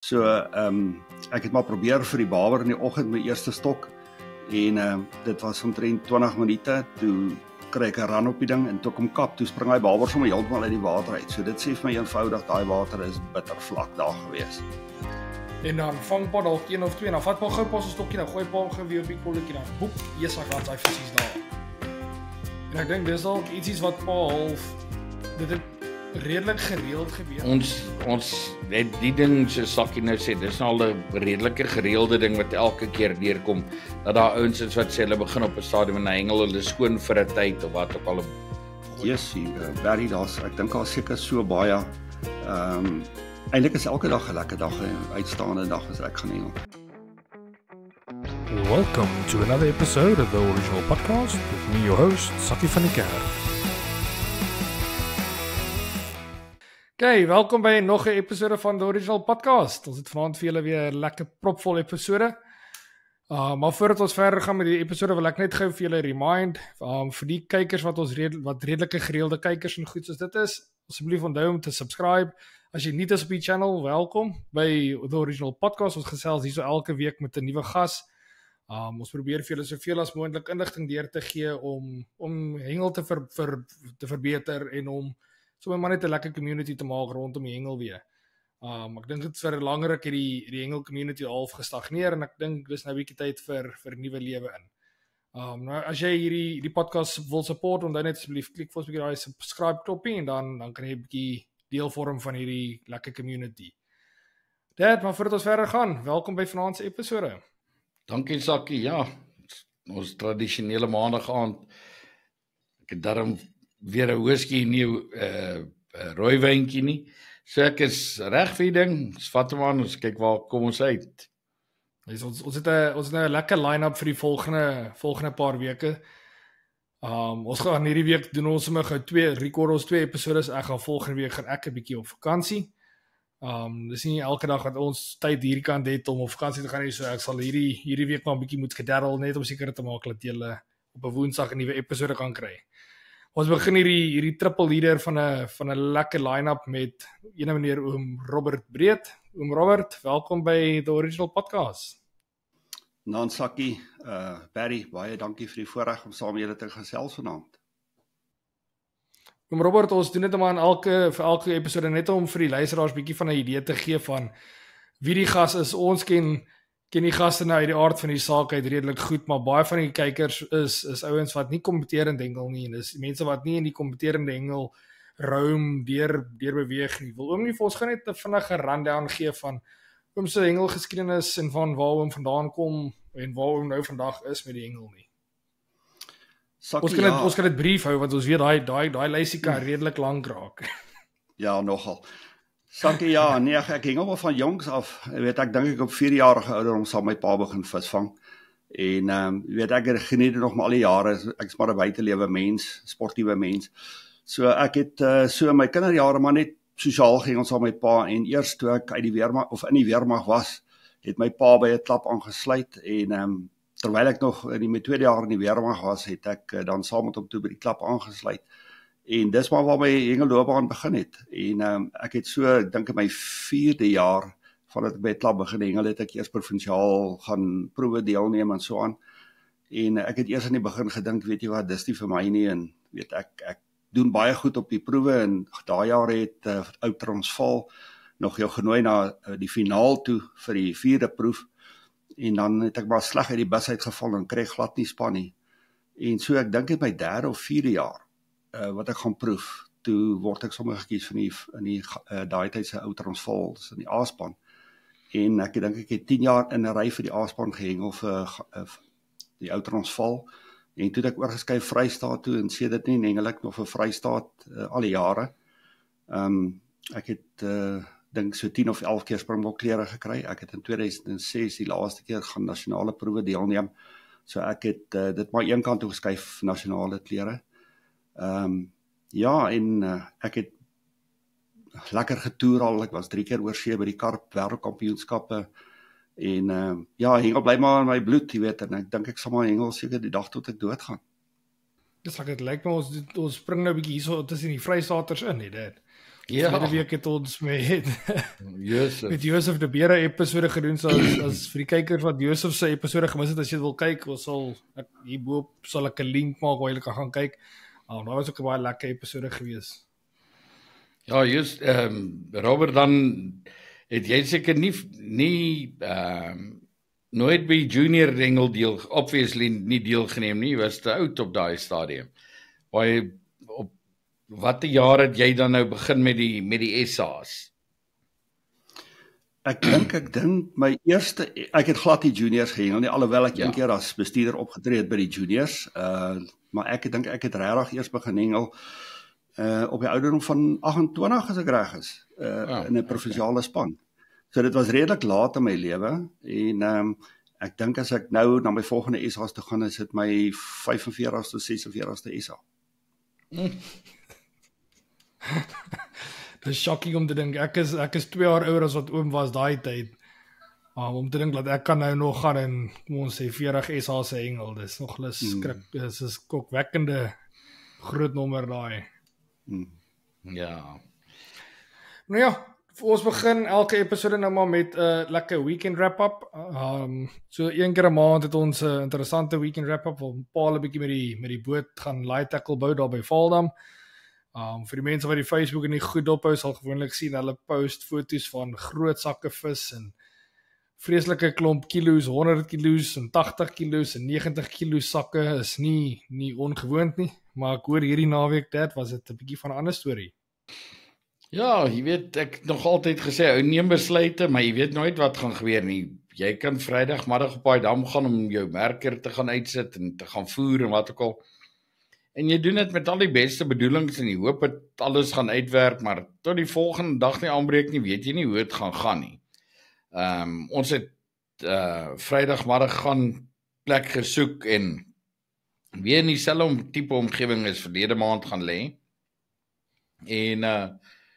So, ek het maar probeer vir die baber in die oggend my eerste stok en dit was omtrent 20 minute, toe kry ek 'n run op die ding en toe kom kap, toe spring hy baber sommer heeltemal uit die water uit. So dit sê vir my eenvoudig, daai water is bitter vlak daar gewees. En dan vang pa dalk 1 of 2, dan vat pa gou pas 'n stokkie, dan gooi pa gou weer op die kolletjie, dan boep, jesag dan hy visies daar. En ek dink dis dalk iets wat pa half dit het redelik gereeld gebeur. Ons het die ding so Sakkie nou sê, dis al 'n redelike gereelde ding wat elke keer deurkom, dat daar ouens is wat sê hulle begin op 'n stadium en hengel hulle skoon vir 'n tyd of wat ook al. Jessie, Barry, ek dink daar seker so baie. Eintlik is elke dag 'n lekker dag en uitstaande dag as ek gaan hengel. Welcome to another episode of the Original Podcast with me, your host, Sakkie van die Kerk. Okay, welkom by nog 'n episode van The Original Podcast. Ons het vanaand vir julle weer 'n lekker propvol episode. Maar voordat ons verder gaan met die episode, wil ek net gou vir julle remind, vir die kykers wat redelike gereelde kykers en goed soos dit is, asseblief onthou om te subscribe. As jy nuut is op die channel, welkom by The Original Podcast. Ons gesels hier so elke week met 'n nuwe gas. Ons probeer vir julle soveel as moontlik inligting deur te gee om hengel te verbeter en om sommer maar net 'n lekker community te maak rondom die hengelweë. Ek dink dit vir 'n langer ruk het die hengel community half gestagneer en ek dink dis nou 'n bietjie tyd vir nuwe lewe in. Nou as jy hierdie podcast wil support, onthou net asseblief klik vir ons 'n bietjie daai subscribe knoppie en dan kan jy 'n bietjie deel vorm van hierdie lekker community. Dit, maar voordat ons verder gaan, welkom by vanaand se episode. Dankie Sakkie, ja, ons tradisionele maandag aand. Ek het daarom weer 'n whisky nie 'n rooiwyntjie nie. So ek is reg vir die ding. Ons vat hom aan, ons kyk waar kom ons uit. Ons het nou 'n lekker line-up vir die volgende paar weke. Ons gaan hierdie week doen ons sommer gou 2 episodes. Ek gaan volgende week gaan ek 'n bietjie op vakansie. Dis nie elke dag wat ons tyd hierdie kant het om op vakansie te gaan nie, so ek sal hierdie week maar 'n bietjie moet gedarrel net om seker te maak dat julle op 'n Woensdag 'n nuwe episode kan kry. Ons begin hierdie triple leader van 'n lekker line-up met ene meneer oom Robert Breed. Oom Robert, welkom by The Original Podcast. Dan Sakkie, Barry, baie dankie vir die voorreg om saam met julle te gesels vanaand. Oom Robert, ons doen dit maar vir elke episode net om vir die luisteraars bietjie van 'n idee te gee van wie die gas is. Ons ken die gaste nou uit die aard van die saak uit redelik goed, maar baie van die kykers is ouens wat nie kompeterend hengel nie en dis mense wat nie in die kompeterende hengel roam deur beweeg nie. Wil oom nie vir ons gaan net 'n vinnige rundown gee van oom se hengelgeskiedenis en van waar oom vandaan kom en waar oom nou vandag is met die hengel nie. Sakkie, Ons kan dit brief hou want ons weet daai lysie kan redelik lank raak. Ja, nogal. Sakkie, ja, nee, ek hengel maar van jongs af. Jy weet, ek dink ek op 4-jarige ouderdom sal my pa begin visvang. En jy weet, ek geniet dit nog maar al die jare. Ek is maar 'n buitelewe mens, sportiewe mens. So ek het so in my kinderjare maar net sosiaal gehengel saam met my pa en eers toe ek uit die weermag of in die weermag was, het my pa by 'n klap aangesluit en terwyl ek nog in my tweede jaar in die weermag was, het ek dan saam met hom toe by die klap aangesluit. En dis maar waar my hengelloopbaan begin het. En ek het so, ek dink in my 4de jaar vandat ek by 'n klap begin hengel, het ek eers provinsiaal gaan proewe deelneem en so aan. En ek het eers in die begin gedink, weet jy wat, dis nie vir my nie en weet ek doen baie goed op die proewe en daai jaar het Ou Transvaal nog jou genooi na die finaal toe vir die 4de proef. En dan het ek maar sleg uit die bus uitgeval en kry glad nie span nie. En so ek dink in my 3de of 4de jaar wat ek gaan proef, toe word ek sommer gekies in die daai tyd se Ou Transvaal, dis in die A-span. En ek dink ek het 10 jaar in 'n ry vir die A-span gehengel vir die Ou Transvaal. En toe het ek oorgeskuif Vrystaat toe en sedert nie hengel ek nog vir Vrystaat al die jare. Ek het dink so 10 of 11 keer springbokklere gekry. Ek het in 2006 die laaste keer gaan nasionale proewe deelneem. So ek het dit maar een kant toe geskuif nasionale klere. Ja, en ek het lekker getoer al. Ek was 3 keer oor see by die Karp wêreldkampioenskappe. En ja, hengel bly maar in my bloed, jy weet, en ek dink ek sal maar hengel seker die dag tot ek doodgaan. Dis like dit lyk my ons spring nou 'n bietjie hierso tussen die Vrystaaters in, dit. Ja, Verlede week het ons met Josef. Josef de Beere episode gedoen, so as vir die kykers wat Josef se episode gemis het, as jy wil kyk, ons sal hierbo sal ek 'n link maak waar jy kan gaan kyk. Daar was ook 'n baie lekker episode gewees. Ja, just Robert, dan het jy seker nie nooit by junior ringel deel, obviously nie deelgeneem nie, was te oud op daai stadium. Waar op watter jaar het jy dan nou begin met die SA's? Ek dink my eerste, ek het glad die juniors gehengel nie, alhoewel ek een keer as bestuurder opgetree het by die juniors, maar ek dink ek het regtig eers begin hengel op die ouderdom van 28 as ek reg is, in 'n provinsiale span. So dit was redelik laat in my lewe en ek dink as ek nou na my volgende SA's toe gaan, is dit my 45ste of 46ste SA. Dit is shocking om te dink, ek is 2 jaar ouer as wat oom was daai tyd. Om te dink dat ek kan nou nog gaan en kom ons sê 40 SA se hengel, dis nog skrik, dis 'n skokwekkende groot nommer daai. Ja. Nou ja, ons begin elke episode nou maar met 'n lekker weekend wrap-up. So een keer 'n maand het ons 'n interessante weekend wrap-up, waar Paul 'n bietjie met die boot gaan light tackle bou daar by Valdam. Vir die mense wat die Facebook en die goed dophou, sal gewoonlik sien hulle post foto's van groot sakke vis en vreeslike klomp kilos, 100 kilos en 80 kilos en 90 kilo sakke is nie ongewoond nie, maar ek hoor hierdie naweek dit was dit 'n bietjie van 'n ander storie. Ja, jy weet, ek nog altyd gesê, ou neem besluite, maar jy weet nooit wat gaan gebeur nie. Jy kan Vrydagmiddag op daai dam gaan om jou merker te gaan uitsit en te gaan voer en wat ook al. En jy doen dit met al die beste bedoelings en jy hoop dat alles gaan uitwerk, maar tot die volgende dag nie aanbreek nie, weet jy nie hoe dit gaan nie. Ons het Vrydagmiddag gaan plek gesoek en weer in dieselfde tipe omgewing as verlede maand gaan lê. En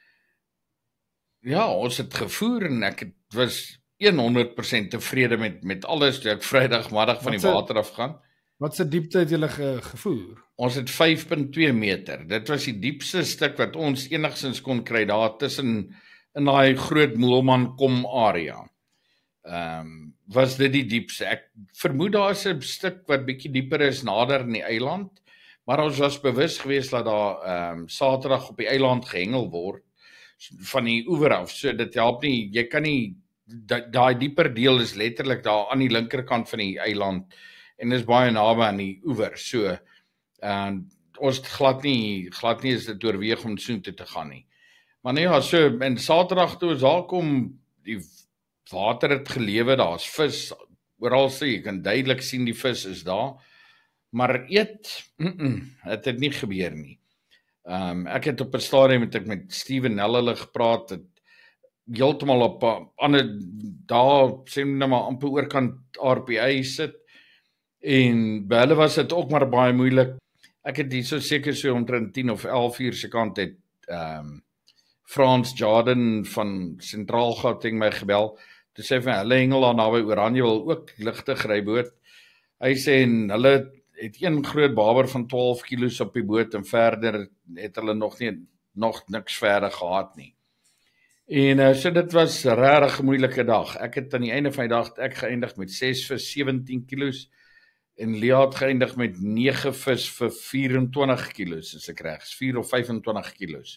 ja, ons het gevoer en ek was 100% tevrede met alles toe ek Vrydagmiddag van die water af gaan. Wat se diepte het julle gevoer? Ons het 5.2 meter. Dit was die diepste stuk wat ons enigsins kon kry daar tussen in daai groot Moelman kom area. Was dit die diepste. Ek vermoed daar is 'n stuk wat bietjie dieper is nader in die eiland, maar ons was bewus geweest dat daar Saterdag op die eiland gehengel word van die oewer af. So dit help nie, jy kan nie daai dieper deel is letterlik daar aan die linkerkant van die eiland en is baie naby aan die oewer. So ons glad nie is dit oorweeg om soontoe te gaan nie. Maar nee, ja, so en Saterdag toe ons daar kom, die water het gelewe, daar's vis oral, so jy kan duidelik sien die vis is daar. Maar eet, het nie gebeur nie. Ek het op 'n stadium met Steven Nell hulle gepraat, het heeltemal op 'n ander daar sê nou maar amper oorkant RPA sit. En by hulle was dit ook maar baie moeilik. Ek het hier so seker so omtrent 10 of 11 uur se kant het Frans Jordan van Sentraal Gauteng my gebel. Toe sê van hulle hengel daar naby Oranje wil ook ligte gryboot. Hy sê en hulle het een groot baber van 12 kilos op die boot en verder het hulle nog niks verder gehad nie. En so dit was regtig 'n moeilike dag. Ek het aan die einde van die dag geëindig met 6 vir 17 kilos en Lea het geëindig met 9 vis vir 24 kilos, as ek reg is, 4 of 25 kilos.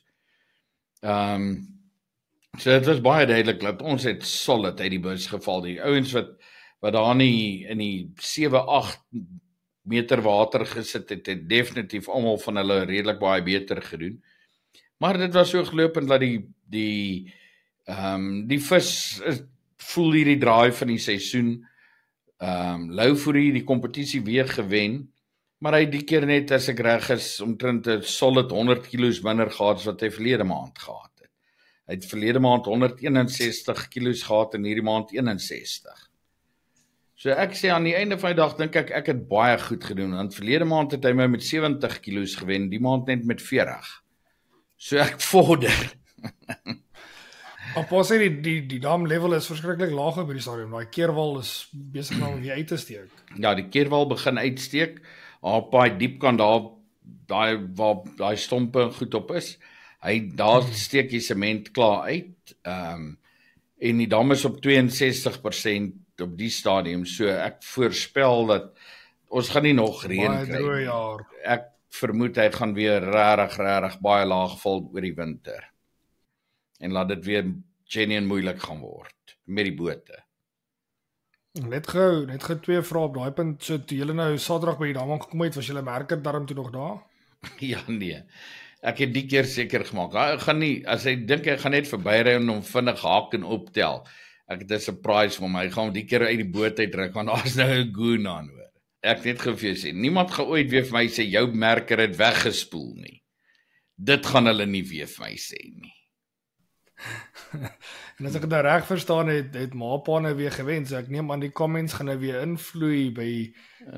So dit was baie duidelik dat ons het solid uit die bus geval. Die ouens wat daar in die 7-8 meter water gesit het definitief almal van hulle redelik baie beter gedoen. Maar dit was so gelopend dat die vis voel hierdie draai van die seisoen. Louwforie die kompetisie weer gewen, maar hy die keer net as ek reg is omtrent 'n solid 100 kilos minder gehad as wat hy verlede maand gehad het. Hy het verlede maand 161 kilos gehad en hierdie maand 61. So ek sê aan die einde van die dag dink ek het baie goed gedoen, want verlede maand het hy my met 70 kilos gewen, die maand net met 40. So ek vorder. Op ons sê die dam level is verskriklik laag op hierdie stadium. Daai keerwal is besig om weer uit te steek. Ja, die keerwal begin uitsteek. Op daai diep kant daai stompe goed op is. Daar steek die sement klaar uit. En die dam is op 62% op die stadium, so ek voorspel dat ons gaan nie nog reën Baie kry. droë jaar. Ek vermoed hy gaan weer regtig baie laag val oor die winter. En laat dit weer genuine moeilik gaan word met die bote. Net gou 2 vrae op daai punt. So toe julle nou Saterdag by die dam aangekom het, was julle merker darm toe nog daar? Ja, nee. Ek het die keer seker gemaak. Hy gaan nie, as hy dink hy gaan net verbyry en hom vinnig haak en optel. Ek het 'n surprise vir hom. Hy gaan die keer uit die boot uitdruk, want daar's nou 'n goon aan hoor. Ek net gou vir jou sê, niemand gaan ooit weer vir my sê jou merker het weggespoel nie. Dit gaan hulle nie weer vir my sê nie. En as ek dit nou reg verstaan het Mapa nou weer gewen, so ek neem aan die comments gaan nou weer invloei by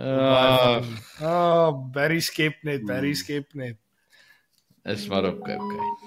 Barry skep net. Is maar okay.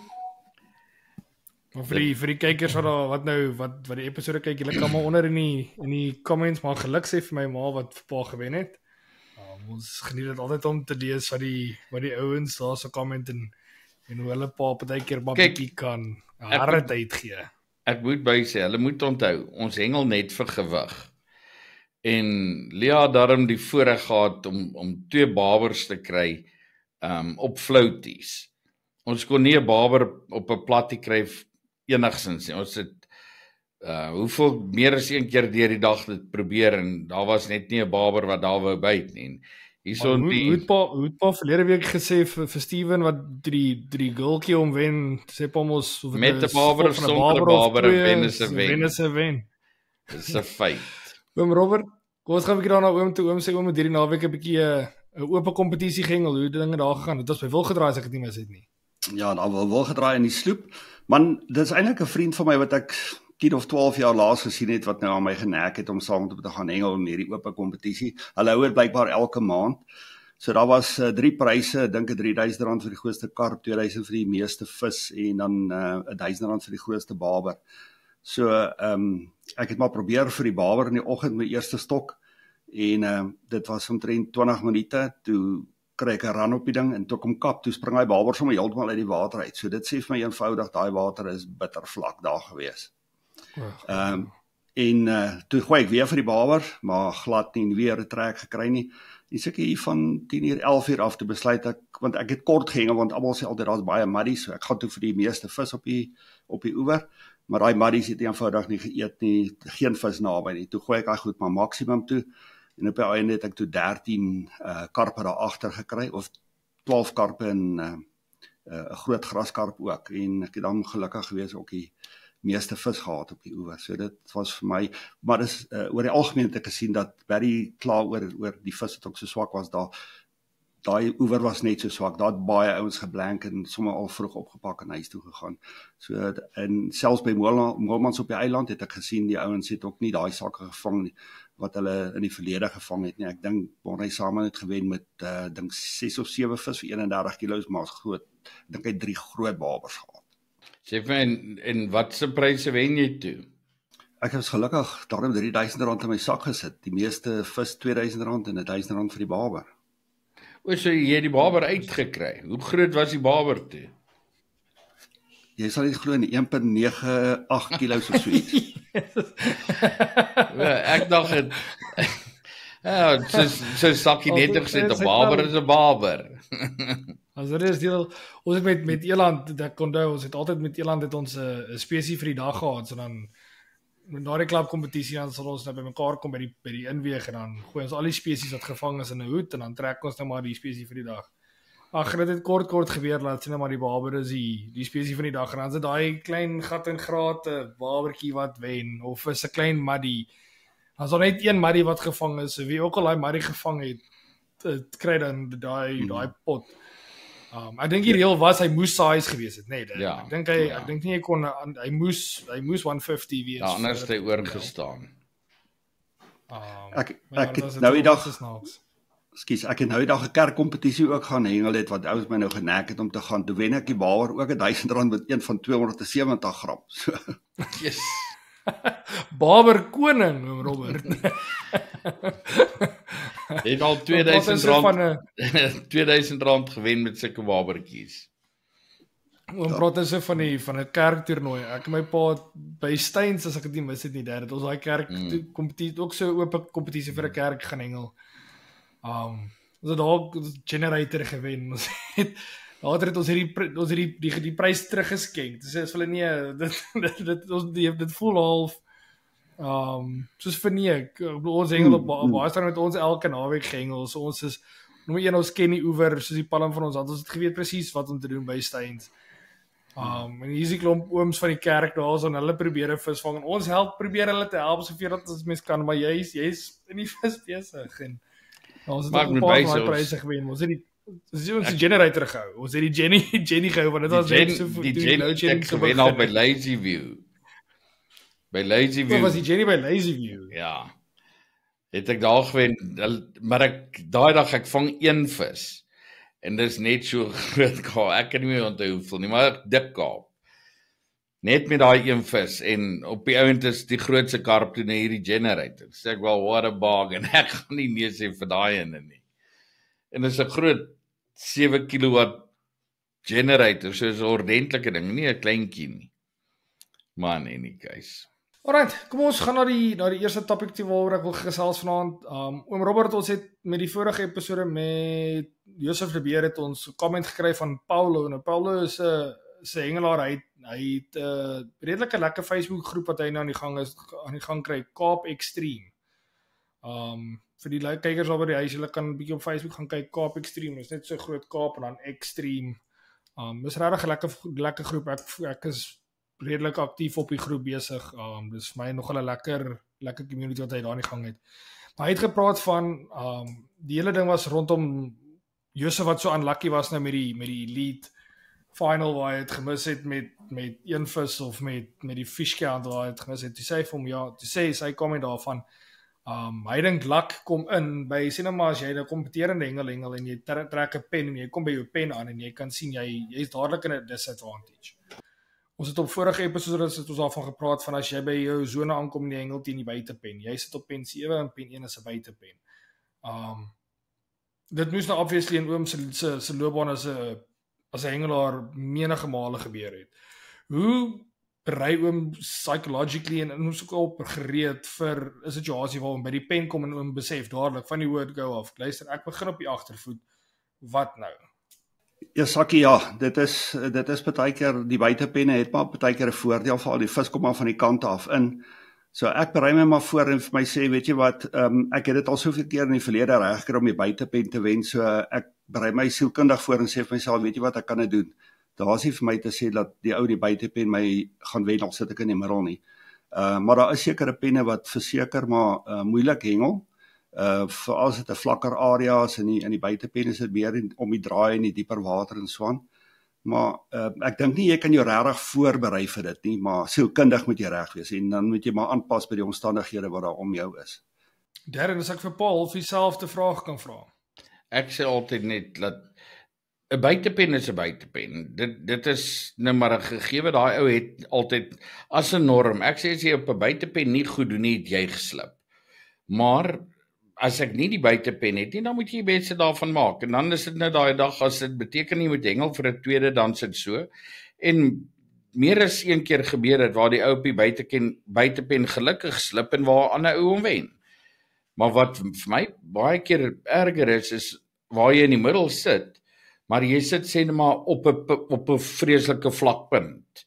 Maar vir die kykers wat die episode kyk, julle kan maar onder in die comments maar geluk sê vir my ma wat vir pa gewen het. Ons geniet dit altyd om te lees wat die ouens daar so comment en hoe hulle pa partykeer maar bietjie kan harde tyd gee. Ek moet by sê, hulle moet onthou, ons hengel net vir gewig. En Lea het daarom die voorreg gehad om 2 babers te kry op flouties. Ons kon nie 'n baber op 'n plattie kry enigsins nie. Ons het hoeveel meer as 1 keer deur die dag dit probeer en daar was net nie 'n baber wat daar wou byt nie. Hierso Hoe het pa verlede week gesê vir Steven wat drie gultjie omwen, sê pa mos met 'n baber of sonder 'n baber wen is 'n wen. Dis 'n feit. Oom Robert, kom ons gaan 'n bietjie daarna oom toe. Oom sê oom het hierdie naweek 'n bietjie 'n oop kompetisie gehengel. Hoe dinge daar gegaan? Dit was by Wilgedraai as ek dit nie mis het nie. Ja, daar wil gedraai in die sloep. Man, dis eintlik 'n vriend van my wat ek 10 of 12 jaar laas gesien het wat nou aan my genek het om saam met hom te gaan hengel in hierdie oop kompetisie. Hulle hou dit blykbaar elke maand. So daar was 3 pryse, ek dink R3000 vir die grootste karp, R2000 vir die meeste vis en dan R1000 vir die grootste baber. So ek het maar probeer vir die baber in die oggend my eerste stok en dit was omtrent 20 minute toe kry ek 'n run op die ding en toe kom kap, toe spring hy baber sommer heeltemal uit die water uit. So dit sê vir my eenvoudig daai water is bitter vlak daar gewees. Toe gooi ek weer vir die baber, maar glad nie weer 'n trek gekry nie. En seker hier van 10:00, 11:00 af te besluit ek, want ek het kort gehengel want almal sê altyd daar's baie muddy, so ek gaan toe vir die meeste vis op die oewer, maar daai muddies het eenvoudig nie geëet nie, geen vis naby nie. Toe gooi ek goed maar maksimum toe. En op die einde het ek toe 13 karpe daar agter gekry, of 12 karpe en 'n groot graskarp ook. En ek het dan gelukkig gewees ook die meeste vis gehad op die oewer. So dit was vir my, maar dis oor die algemeen het ek gesien dat Barry klaar oor die vis wat ook so swak was daar. Daai oewer was net so swak. Daar het baie ouens geblank en sommer al vroeg opgepak en huis toe gegaan. So en selfs by Moelmans op die eiland het ek gesien die ouens het ook nie daai sakke gevang nie wat hulle in die verlede gevang het nie. Ek dink Bonnie Samen het gewen met dink 6 of 7 vis vir 31 kilos, maar groot. Ek dink hy 3 groot babers gehad. Sê vir my, en wat se pryse wen jy toe? Ek het gelukkig daarom R3000 in my sak gesit. Die meeste vis R2000 en R1000 vir die baber. O, so jy het die baber uitgekry. Hoe groot was die baber toe? Jy sal nie glo nie, 1.98 kilos of so iets. Ek dink dit so sakkie net gesit, 'n baber is 'n baber. As dit is deel, ons het met eland, ek onthou, ons het altyd met eland het ons 'n spesie vir die dag gehad, so dan met daardie klub kompetisie dan sal ons nou by mekaar kom by die inweeg en dan gooi ons al die spesies wat gevang is in 'n hoed en dan trek ons nou maar die spesie vir die dag. Ag, dit het kort gebeur, laat sê nou maar die baber is die spesie van die dag en dan is dit daai klein gat en grate babertjie wat wen of is 'n klein muddy. As daar net een muddy wat gevang is, so wie ook al daai muddy gevang het, kry dan daai pot. Ek dink die reël was hy moes size gewees het, nee. Ja, ek dink nie hy kon hy moes 150 wees. Ja, anders het hy oorgestaan. Ek het nou die dag ek het nou die dag 'n kerkkompetisie ook gaan hengel het wat ouens my nou genek het om te gaan. Toe wen ek die baber ook R1000 met een van 270 gram. So. Yes. Baber koning, Robert. Het al R2000 R2000 gewen met sulke babertjies. Oom praat nou so van die kerktoernooi. Ek en my pa by Steins, as ek dit nie mis het nie, daar het ons daai kerk kompetisie, ook so oop kompetisie vir 'n kerk gaan hengel. Ons het daar generator gewen. Later het ons die prys teruggeskenk. Dis is hulle nee, dit voel half soos verneek. Ons hengel op baie staan met ons elke naweek gehengel. So ons is nommer 1, ons ken die oewer soos die palm van ons hand. Ons het geweet presies wat om te doen by Steins. En hier is die klomp ooms van die kerk daar, so hulle probeer 'n vis vang en ons probeer hulle te help soveel dat ons mens kan, maar jy's in die vis besig en ons het 'n paar van die pryse gewen. Ons het die generator gehou. Ons het die Jenny gehou want dit was net so die Jenny gewen al by Lazy View. By Lazy View. Was die Jenny by Lazy View? Ja. Het ek daar gewen, maar daai dag ek vang 1 vis. En dis net so groot kaap. Ek kan nie meer onthou hoeveel nie, maar dik kaap. Net met daai 1 vis en op die ouend is die grootste karp toe na hierdie generator. Sê ek wel, what a bargain. Ek gaan nie nee sê vir daai ene nie. En dis 'n groot 7 kilowatt generator, so is 'n ordentlike ding, nie 'n kleintjie nie. Man, in die case. Alright, kom ons gaan na die eerste topic toe waaroor ek wil gesels vanaand. Oom Robert, ons het met die vorige episode met Josef de Beer het ons 'n comment gekry van Paulo. Nou Paulo is 'n hengelaar, hy het 'n redelike lekker Facebook groep wat hy nou aan die gang kry, Kaap Extreme. Vir die kykers daar by die huis, hulle kan 'n bietjie op Facebook gaan kyk, Kaap Extreme, is net so groot Kaap en dan Extreme. Dis regtig 'n lekker groep. Ek is redelik aktief op die groep besig. Dis vir my nog 'n lekker community wat hy daar in die gang het. Maar hy het gepraat van die hele ding was rondom Josef wat so unlucky was nou met die elite final waar hy het gemis het met 1 vis of met die fish count waar hy het gemis het. Toe sê hy vir hom toe sê sy comment daarvan hy dink luck kom in by sinema as jy 'n kompeterende hengel en jy trek 'n pen en jy kom by jou pen aan en jy kan sien jy's dadelik in 'n disadvantage. Ons het op vorige episode het ons daarvan gepraat van as jy by jou sone aankom in die hengel teen die buitepen. Jy sit op pen 7 en pen 1 is 'n buitepen. Dit moes nou obviously in oom se loopbaan as 'n hengelaar menige male gebeur het. Hoe berei oom psychologically en ons ook op gereed vir 'n situasie waar oom by die pen kom en oom besef dadelik van die word go off. Luister, ek begin op die agtervoet. Wat nou? Ja, Sakkie, ja, dit is baie keer die buitepenne het maar baie keer 'n voordeel vir al die vis kom maar van die kant af in. So ek berei my maar voor en vir my sê, weet jy wat, ek het dit al soveel keer in die verlede reg gekry om die buitepen te wen, so ek berei my sielkundig voor en sê vir myself, weet jy wat, ek kan dit doen. Daar is nie vir my te sê dat die ou die buitepen my gaan wen, al sit ek in die middel nie. Maar daar is sekere penne wat verseker maar moeilik hengel. Veral as dit 'n vlakker area is in die buitepen is dit meer om die draai in die dieper water en so aan. Maar ek dink nie jy kan jou regtig voorberei vir dit nie, maar sielkundig moet jy reg wees en dan moet jy maar aanpas by die omstandighede wat daar om jou is. Darren, as ek vir Paul of dieselfde vraag kan vra. Ek sê altyd net dat 'n buitepen is 'n buitepen. Dit is nou maar 'n gegewe, daai ou het altyd as 'n norm. Ek sê as jy op 'n buitepen nie goed doen nie, het jy geslip. Maar as ek nie die buitepen het nie, dan moet jy beste daarvan maak. En dan is dit nou daai dag, as dit beteken jy moet hengel vir 'n tweede, dan sit so. En meer as een keer gebeur het, waar die ou op die buitepen gelukkig slip en waar 'n ander ou hom wen. Maar wat vir my baie keer erger is waar jy in die middel sit, maar jy sit sê net maar op 'n vreeslike vlakpunt.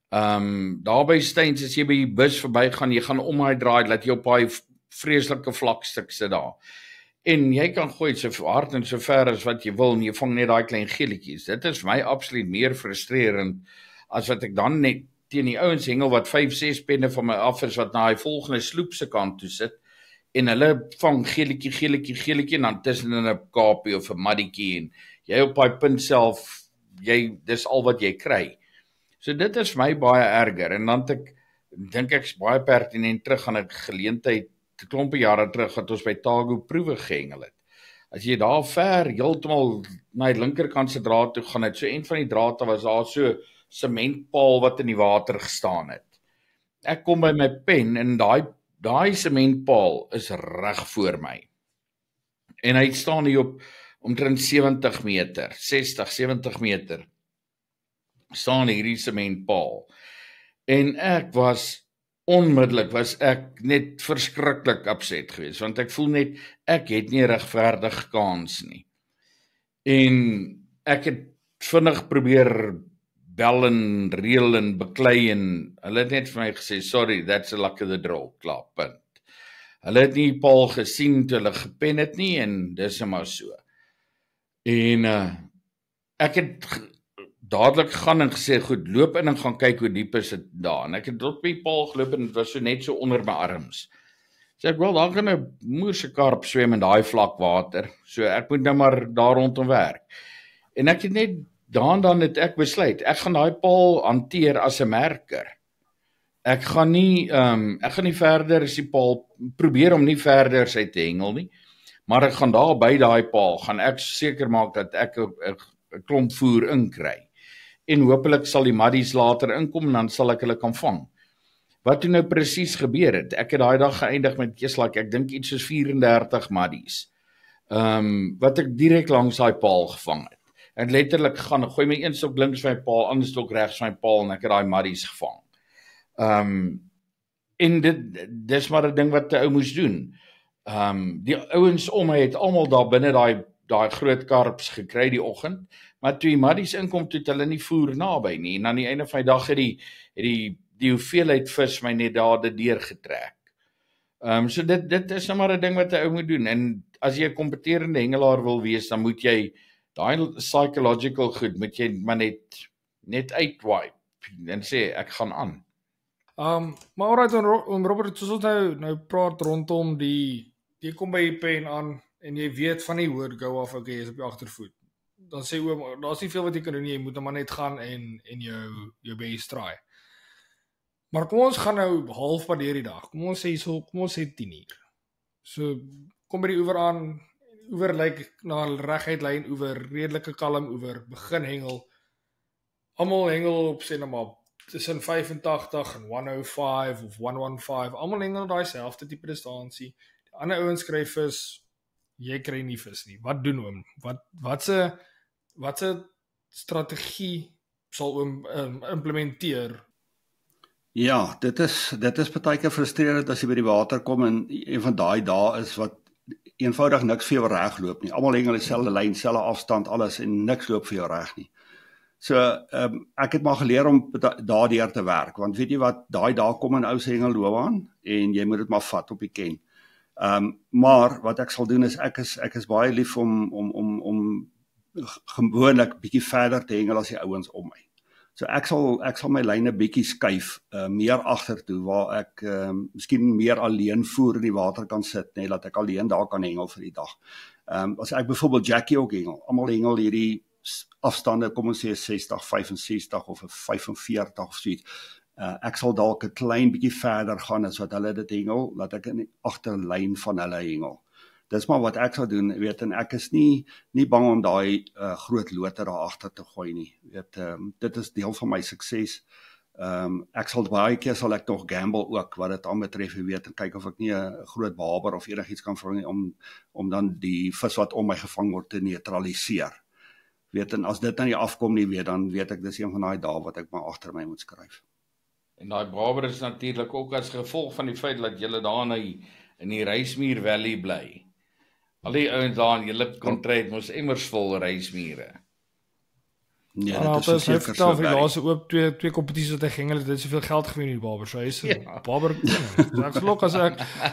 Daar by Steins, as jy by die bus verbygaan, jy gaan om hy draai, laat jy op daai vreeslike vlakstuk sit daar. En jy kan gooi so hard en so ver as wat jy wil, en jy vang net daai klein geeltjies. Dit is vir my absoluut meer frustrerend as wat ek dan net teen die ouens hengel wat 5-6 penne van my af is, wat na die volgende sloep se kant toe sit, en hulle vang geeltjie, en dan tussen in 'n kapie of 'n maddetjie, en jy op daai punt self, dis al wat jy kry. So dit is vir my baie erger, en dan dink ek's baie pertinent terug aan 'n geleentheid, 'n klompie jare terug, wat ons by Tago proewe gehengel het. As jy daar ver, heeltemal na die linkerkant se draad toe gaan, het so een van die drade was daar so sementpaal wat in die water gestaan het. Ek kom by my pen, en daai sementpaal is reg voor my. En hy staan hier op omtrent 70 meter, 60, 70 meter staan hierdie sementpaal. En onmiddellik was ek net verskriklik upset geweest, want ek voel net, ek het nie regverdig kans nie. En ek het vinnig probeer bel en reël en beklei en hulle het net vir my gesê, sorry, that's a luck of the draw, klaar, punt. Hulle het nie Paul gesien toe hulle gepen het nie, en dis maar so. En ek het dadelik gegaan en gesê, goed, loop in en gaan kyk hoe diep is dit daar. En ek het tot by Paul geloop en dit was so net so onder my arms. So ek, wel, daar kan 'n moerse karp swem in daai vlak water, so ek moet nou maar daar rondom werk. En ek het net dan het ek besluit, ek gaan daai paal hanteer as 'n merker. Ek gaan nie verder as die paal, probeer om nie verder sy te hengel nie, maar ek gaan daar by daai paal, gaan ek seker maak dat ek 'n klomp voer inkry. En hopelik sal die muddies later inkom en dan sal ek hulle kan vang. Wat toe nou presies gebeur het? Ek het daai dag geëindig met ek dink iets soos 34 muddies. Wat ek direk langs daai paal gevang het. En letterlik gaan, gooi my een stok links van my paal, ander stok regs van my paal en ek het daai muddies gevang. En dis maar 'n ding wat 'n ou moes doen. Die ouens om my het almal daar binne daai groot karps gekry die oggend, maar toe die muddies inkom, toe het hulle nie voer naby nie, en aan die einde van die dag het die hoeveelheid vis my net daar deur getrek. So dit is nou maar 'n ding wat 'n ou moet doen, en as jy 'n kompeterende hengelaar wil wees, dan moet jy daai psychological goed, moet jy maar net uitwipe, en sê, ek gaan aan. Maar alright, om Robert, soos ons nou praat rondom jy kom by die pen aan, en jy weet van die woord go off, okay, is op die agtervoet. Dan sê oom, daar's nie veel wat jy kan doen nie, jy moet maar net gaan en jou best try. Maar kom ons gaan nou halfpad deur die dag. Kom ons sê 10:00. So kom by die oewer aan, oewer lyk na 'n reguit lyn oewer, redelike kalm oewer, begin hengel. Almal hengel op sê nou maar tussen 85 en 105 of 115. Almal hengel daai selfde tipe distansie. Die ander ouens kry vis, jy kry nie vis nie. Wat doen oom? Wat 'n strategie sal oom implementeer? Ja, dit is baie keer frustrerend as jy by die water kom en een van daai dae is wat eenvoudig niks vir jou reg loop nie. Almal hengel dieselfde lyn, selfde afstand, alles, en niks loop vir jou reg nie. So ek het maar geleer om daardeur te werk, want weet jy wat, daai dae kom 'n ou se hengelloopbaan en jy moet dit maar vat op die ken. Maar wat ek sal doen is ek is baie lief om gewoonlik bietjie verder te hengel as die ouens om my. So ek sal my lyne bietjie skuif, meer agtertoe waar ek miskien meer alleen voer in die water kan sit, net dat ek alleen daar kan hengel vir die dag. As ek byvoorbeeld Jackie ook hengel, almal hengel hierdie afstande, kom ons sê 60, 65 of 45 of so iets. Ek sal dalk 'n klein bietjie verder gaan as wat hulle dit hengel, dat ek in die agterlyn van hulle hengel. Dis maar wat ek sal doen, weet, en ek is nie bang om daai groot loter daar agter te gooi nie. Weet, dit is deel van my sukses. Ek sal baie keer ek nog gamble ook wat dit aanbetref, weet, en kyk of ek nie 'n groot barber of enigiets kan vang om dan die vis wat om my gevang word te neutraliseer. Weet, en as dit dan nie afkom nie, weet, dan weet ek dis een van daai dae wat ek maar agter my moet skryf. En daai barber is natuurlik ook as gevolg van die feit dat julle daar in die Reismuur Valley bly. Al die ouens daar in julle kontry mos emmers vol reismure. Ja, dit is seker so. Daar is oop twee kompetisies wat hy gehengel het, dit soveel geld gewen in die barber. So hy is 'n barber. Ek geluk as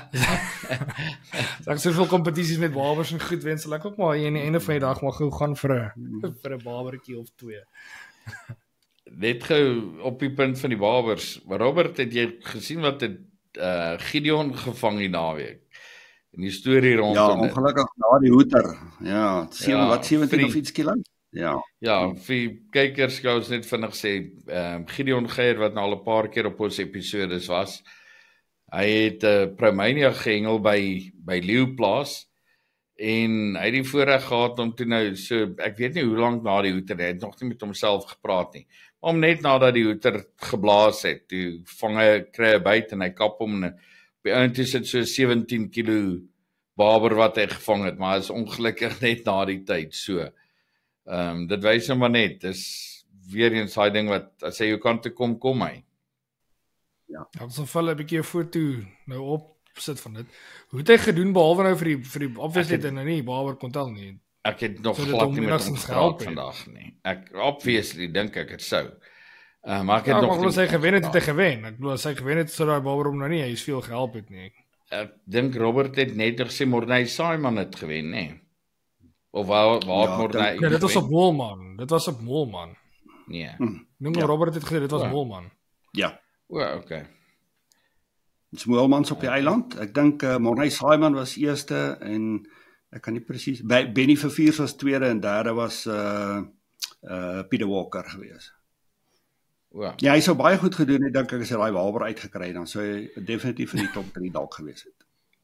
ek soveel kompetisies met barbers en goed wen, sal ek ook maar aan die einde van die dag maar gou gaan vir 'n barbertjie of 2. Net gou op die punt van die barbers. Robert, het jy gesien wat het Gideon gevang die naweek? In die storie rondom. Ja, ongelukkig na die hoeter. Ja, 17 of iets kilo. Ja, vir kykers gou ons net vinnig sê, Gideon Geier wat nou al 'n paar keer op ons episodes was, hy het Promania gehengel by Leeuplaas en hy het die voorreg gehad om toe nou so, ek weet nie hoe lank na die hoeter, hy het nog nie met homself gepraat nie, maar om net nadat die hoeter geblaas het, toe kry hy byt en hy kap hom en by einde is dit so 17 kilo barber wat hy gevang het, maar is ongelukkig net na die tyd so. Dit wys nou maar net, dis weer eens daai ding wat as hy jou kant toe kom hy. Ja, ons sal hulle 'n bietjie 'n foto nou opsit van dit. Hoe het hy gedoen behalwe nou vir die obviously en nou nie Baber kon tel nie. Ek het nog Sou dit glad hom nie met hom enigstens gepraat gehelp het? vandag nie. Ek obviously dink ek het sou. Maar ek het Ja, nog maar nie as hy met hom gewen het, het hy gepraat. gewen. Ek bedoel as hy gewen het, sou daai Baber hom nou nie hy is veel gehelp het nie. Ek dink Robert het net gesê Morney Simon het gewen, nê. Of waar Ja, Morney? Nee, dit was op Molman. Dit was op Molman. Nee. Noem Ja. Robert het gesê dit was Ja. Molman. Ja. O, okay. Smoelmans op die eiland. Ek dink Morney Simon was eerste en ek kan nie presies Benny Verviers was tweede en derde was Peter Walker gewees. O. Ja, hy sou baie goed gedoen het dink ek as hy daai Waber uitgekry het, dan sou hy definitief in die top 3 dalk gewees het.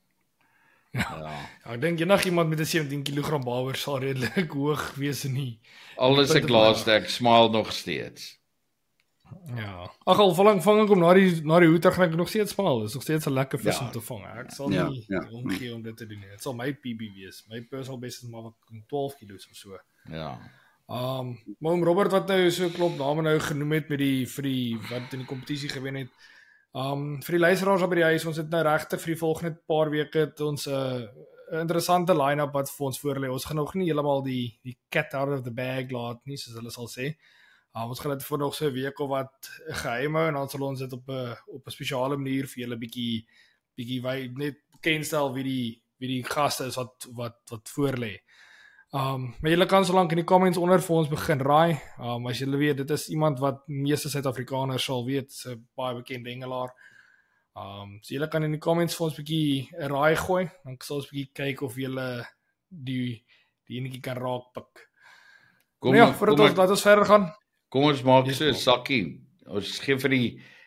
Ja. Ja, ek dink enigiemand met 'n 17 kg Baber sal redelik hoog wees in nie. Alles punte ek laaste, ek smile nog steeds. Ja. Ag al vang ek hom na die hoed, dan gaan ek nog steeds smaal. Dis nog steeds 'n lekker vis Ja. om te vang. Ek sal Ja, nie ja. omgee om dit te doen nie. Dit sal my PB wees. My personal best is maar wat 12 kg of so. Ja. Maar om Robert wat nou so klop name nou genoem het met vir die wat in die kompetisie gewen het. Vir die luisteraars op by die huis, ons het nou regtig vir die volgende paar weke het ons 'n interessante line-up wat vir ons voorlê. Ons gaan nog nie heeltemal die cat out of the bag laat nie, soos hulle sal sê. Ons gaan dit vir nog so 'n week of wat geheim hou en dan sal ons dit op 'n spesiale manier vir julle bietjie wy net bekendstel wie die gaste is wat voorlê. Maar julle kan solank in die comments onder vir ons begin raai. As julle weet, dit is iemand wat meeste Suid-Afrikaners sal weet, 'n baie bekende hengelaar. So julle kan in die comments vir ons bietjie 'n raai gooi, dan sal ons bietjie kyk of julle die enetjie kan raakpik. Ja, voordat ons verder gaan. Kom ons maak Yes, so 'n sakkie. Ons gee vir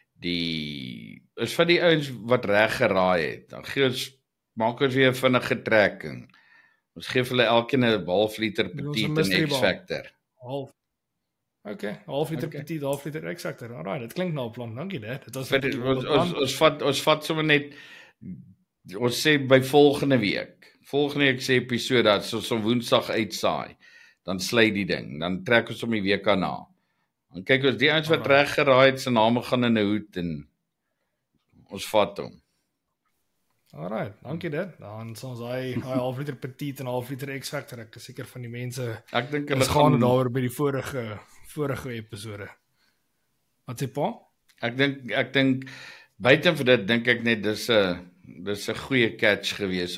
is van die ouens wat reg geraai het. Dan maak ons weer 'n vinnige trekking. Ons gee vir hulle elkeen 'n half liter Doen ons petit 'n en mystery ball. X-factor. Half liter Okay. petit, half liter X-factor. Alright, dit klink nou 'n plan. Dankie dit. Dit was Ons vat sommer net ons sê by volgende week se episode dat ons op Woensdag uitsaai. Dan sly die ding. Dan trek ons om die week daarna. Dan kyk ons die ouens wat reg geraai het se name gaan in 'n hoed en ons vat hom. Alright, dankie dit. Dan sal ons daai half liter petit en half liter X-factor. Ek is seker van die mense Ek dink hulle ons gaan daaroor by die vorige episode. Wat sê pa? Ek dink buite vir dit dink ek net dis 'n goeie catch gewees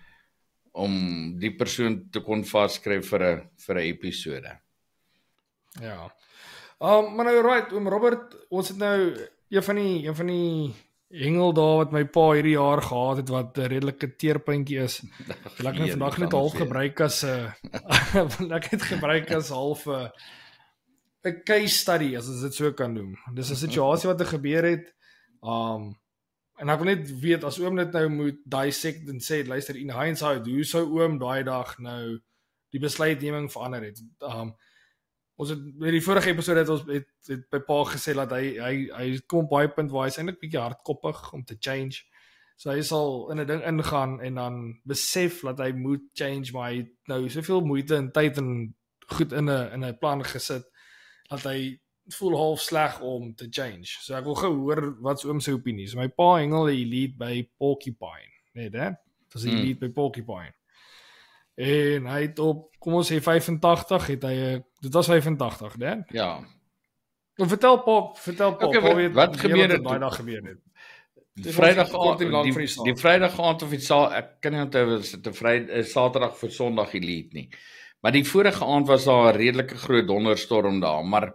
om die persoon te kon vaskry vir 'n episode. Ja. Maar nou right, oom Robert, ons het nou een van die hengel daar wat my pa hierdie jaar gehad het wat 'n redelike teerpuntjie is. Ek het nou vandag net half gebruik as 'n ek het gebruik as half 'n case study as ons dit so kan noem. Dis 'n situasie wat gebeur het. En ek wil net weet as oom dit nou moet dissect en sê luister in hindsight, hoe sou oom daai dag nou die besluitneming verander het? Ons het by die vorige episode het ons het by pa gesê dat hy kom baie punt waar hy is eintlik bietjie hardkoppig om te change. So hy sal in 'n ding ingaan en dan besef dat hy moet change, maar hy het nou soveel moeite en tyd en goed in 'n plan gesit dat hy voel half sleg om te change. So ek wil gou hoor wat oom se opinie is. My pa hengel die elite by Porcupine, net hè? Dis die elite by Porcupine. En hy het op, kom ons sê 85, dit was 85, né? Ja. En vertel pa, Okay, pa weet wat gebeur het daai dag gebeur het. Vrydag kort en lank vir die die saak. Vrydag aand of iets ek kan nie onthou was dit 'n Saterdag vir Sondag elite nie. Maar die vorige aand was daar 'n redelike groot donderstorm daar, maar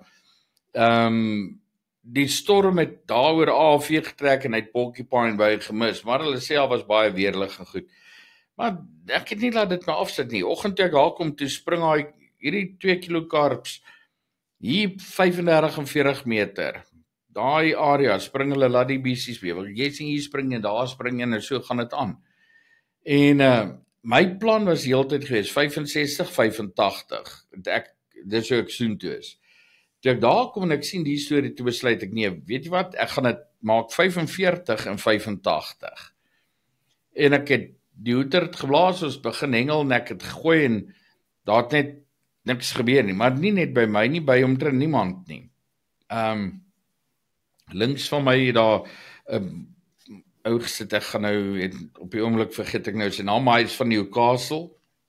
die storm het daaroor AV getrek en hy het Porcupine by gemis, maar hulle sê al was baie weerlig en goed. Maar ek het nie laat dit my afsit nie. Oggend toe ek daar kom toe spring hy hierdie 2 kilo karps hier 35 en 40 meter. Daai area spring hulle laat die bissies bewe. Jy sien hier spring en daar spring en so gaan dit aan. En my plan was heeltyd gewees 65, 85. Dis hoe ek soontoe is. Toe ek daar kom en ek sien die storie, toe besluit ek nee, weet jy wat, ek gaan dit maak 45 en 85. En ek het die hoeter het geblaas, ons begin hengel en ek het gegooi en daar het net niks gebeur nie, maar nie net by my nie, by omtrent niemand nie. Links van my daar ou gesit, ek gaan nou op die oomblik vergeet ek nou sy naam, maar hy is van Newcastle.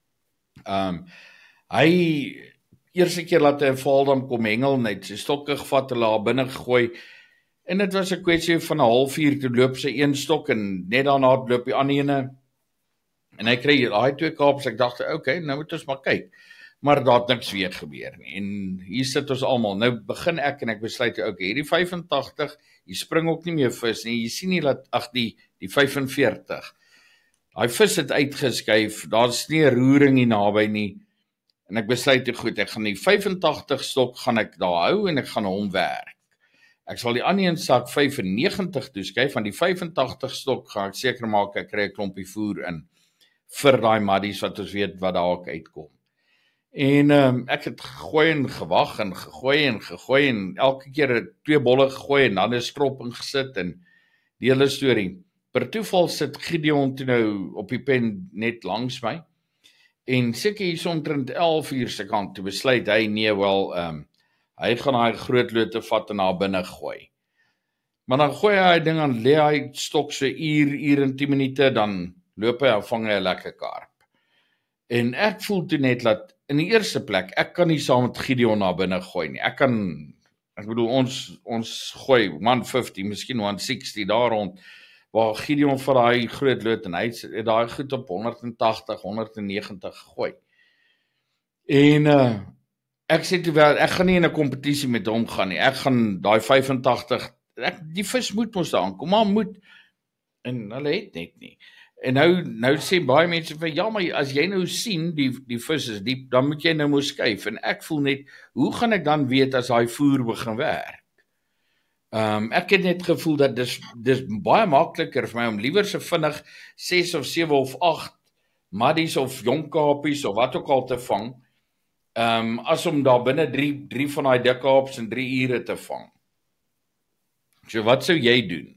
Hy eerste keer laat hy 'n Vaaldam kom hengel, net sy stokke gevat, hulle daar binne gegooi, en dit was 'n kwessie van 'n halfuur, toe loop sy een stok, en net daarna loop die ander ene, en hy kry daai 2 kaaps, ek dacht, okay, nou moet ons maar kyk, maar daar het niks weer gebeur nie, en hier sit ons almal, nou begin ek, en ek besluit, okay, hierdie 85, jy spring ook nie meer vis nie, jy sien nie dat, die 45, daai vis het uitgeskuif, daar's nie 'n roering nie naby nie, en ek besluit, goed, ek gaan die 85 stok, gaan ek daar hou, en ek gaan hom werk. Ek sal die ander een sak 95 toeskuif, van die 85 stok gaan ek seker maak, ek kry 'n klompie voer in, vir daai muddies, wat ons weet, wat daar ook uitkom. En ek het gegooi en gewag, en gegooi, en elke keer 2 bolle gegooi, en dan 'n strop ingesit, en die hele storie. Per toeval sit Gideon toe nou op die pen net langs my, en seker hier so omtrent 11 uur se kant, toe besluit hy, nee, wel, hy gaan daai groot lote vat en daar binne gooi. Maar dan gooi hy ding aan, lê hy stok so uur en 10 minute, dan loop hy en vang hy 'n lekker karp. En ek voel toe net dat, in die eerste plek, ek kan nie saam met Gideon daar binne gooi nie. Ek bedoel, ons gooi 150, miskien 160 daar rond, waar Gideon vir daai groot loot, en hy het daai goed op 180, 190 gegooi. En ek sê toe wel, ek gaan nie in 'n kompetisie met hom gaan nie, ek gaan daai 85, die vis moet mos daar aankom, maar moet, en hulle het net nie. En nou sê baie mense vir, ja, maar as jy nou sien, die vis is diep, dan moet jy nou moet skuif, en ek voel net, hoe gaan ek dan weet as daai voer begin werk? Ek het net gevoel dat dis baie makliker vir my om liewer so vinnig 6 of 7 of 8 muddies of jong kapies of wat ook al te vang, as om daar binne 3 van daai dik kaaps in 3 ure te vang. So wat sou jy doen?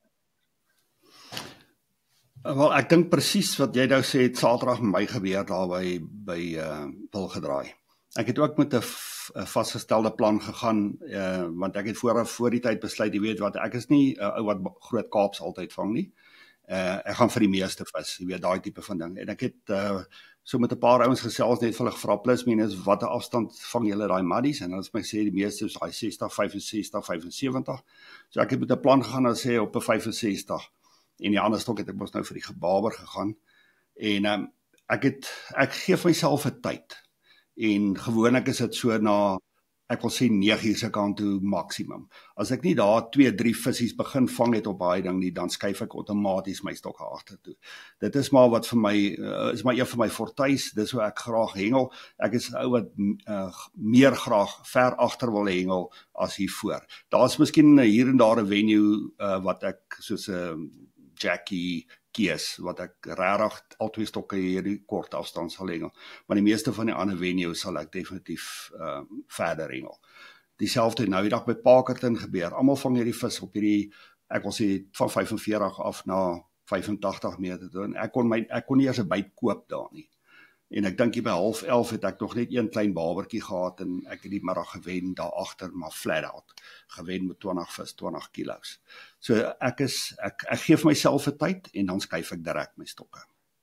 Wel, ek dink presies wat jy nou sê, het Saterdag met my gebeur daar by Pilgedraai. Ek het ook met 'n vasgestelde plan gegaan, want ek het voor die tyd besluit, jy weet wat, ek is nie 'n ou wat groot kaaps altyd vang nie. Ek gaan vir die meeste vis, jy weet, daai tipe van ding. En ek het so met 'n paar ouens gesels, net vir hulle gevra, plus minus, watter afstand vang julle daai muddies? En hulle het my sê, die meeste is daai 60, 65, 75. So ek het met 'n plan gegaan, en sê op 'n 65. En die ander stok het ek mos nou vir die gebaber gegaan. En ek gee vir myself 'n tyd. En gewoonlik is dit so na, ek wil sê 9 uur se kant toe maksimum. As ek nie daar 2, 3 visies begin vang het op daai ding nie, dan skuif ek outomaties my stokke agtertoe. Dit is maar wat vir my, is maar een van my fortuis, dis hoe ek graag hengel. Ek is 'n ou wat meer graag ver agter wil hengel as hier voor. Daar's miskien hier en daar 'n venue wat ek soos 'n Jackie kies, wat ek regtig al 2 stokke hierdie kort afstand sal hengel, maar die meeste van die ander venues sal ek definitief verder hengel. Dieselfde nou die dag by Parkerton gebeur, almal vang hierdie vis op hierdie, ek wil sê van 45 af na 85 meter toe, en ek kon nie eers 'n byt koop daar nie. En ek dink hier by 10:30 het ek nog net een klein babertjie gehad, en ek het die middag gewen daar agter, maar flat out, gewen met 20 vis, 20 kilos. So ek gee vir myself 'n tyd, en dan skuif ek direk my stokke.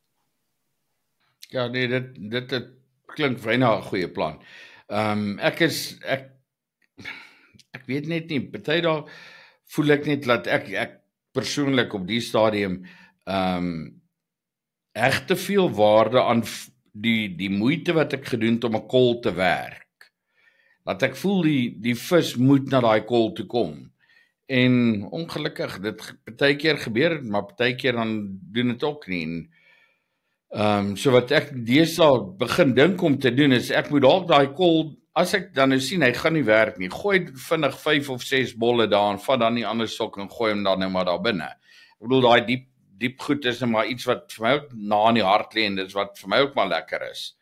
Ja, nee, dit klink vir nou 'n goeie plan. Ek weet net nie, party daar voel ek net dat ek persoonlik op die stadium heg te veel waarde aan die moeite wat ek gedoen het om 'n kol te werk. Dat ek voel die vis moet na daai kol toe kom. En ongelukkig, dit partykeer gebeur het, maar partykeer dan doen dit ook nie. En so wat ek deesdae begin dink om te doen is, ek moet dalk daai kol, as ek dan nou sien hy gaan nie werk nie, gooi vinnig 5 of 6 bolle daar, en vat dan die ander stok en gooi hom dan nou maar daar binne. Ek bedoel, daai diep goed is nou maar iets wat vir my ook na in die hart lê, en dis wat vir my ook maar lekker is.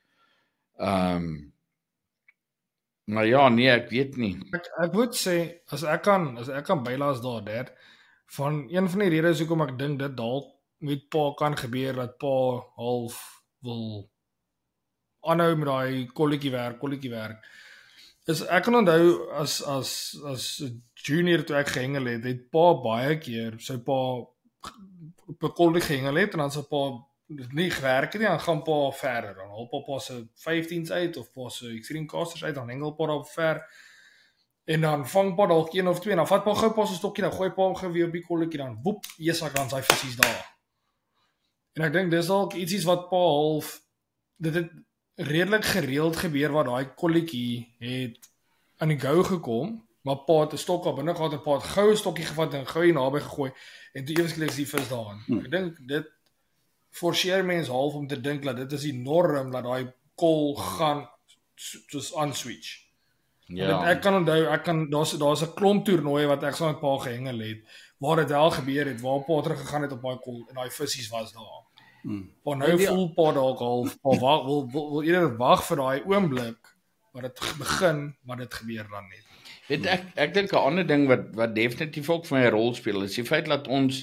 Maar ja, nee, ek weet nie. Ek moet sê, as ek kan bylaas daar, van een van die redes hoekom ek dink dit dalk met pa kan gebeur, dat pa half wil aanhou met daai kolletjie werk. Is ek kan onthou as junior toe ek gehengel het pa baie keer sy pa op 'n kolletjie gehengel het en dan sy pa nie gewerk het nie, dan gaan pa verder, dan haal pa se 15s uit of pa se extreme casters uit, dan hengel pa daar ver en dan vang pa dalk 1 of 2 en dan vat pa gou pa se stokkie, dan gooi pa hom gou weer op die kolletjie, dan woep, jesak dan sy visies daar. En ek dink dis dalk ietsie wat pa half dit het redelik gereeld gebeur waar daai kolletjie het aan die gou gekom, maar pa het 'n stok op binne gehad en pa het gou 'n stokkie gevat en gou hier naby gegooi en toe ewesklik is die vis daarin. Ek dink dit forceer mens half om te dink dat dit is die norm dat daai kol gaan soos unswitch. Ja. Ek kan onthou, daar's 'n klomp toernooie wat ek saam met pa gehengel het waar dit wel gebeur het, waar pa terug gegaan het op daai kol en daai visies was daar. Maar nou voel pa dalk half, pa wil eerder wag vir daai oomblik waar dit begin, maar dit gebeur dan net. Weet ek dink 'n ander ding wat definitief ook vir my 'n rol speel is die feit dat ons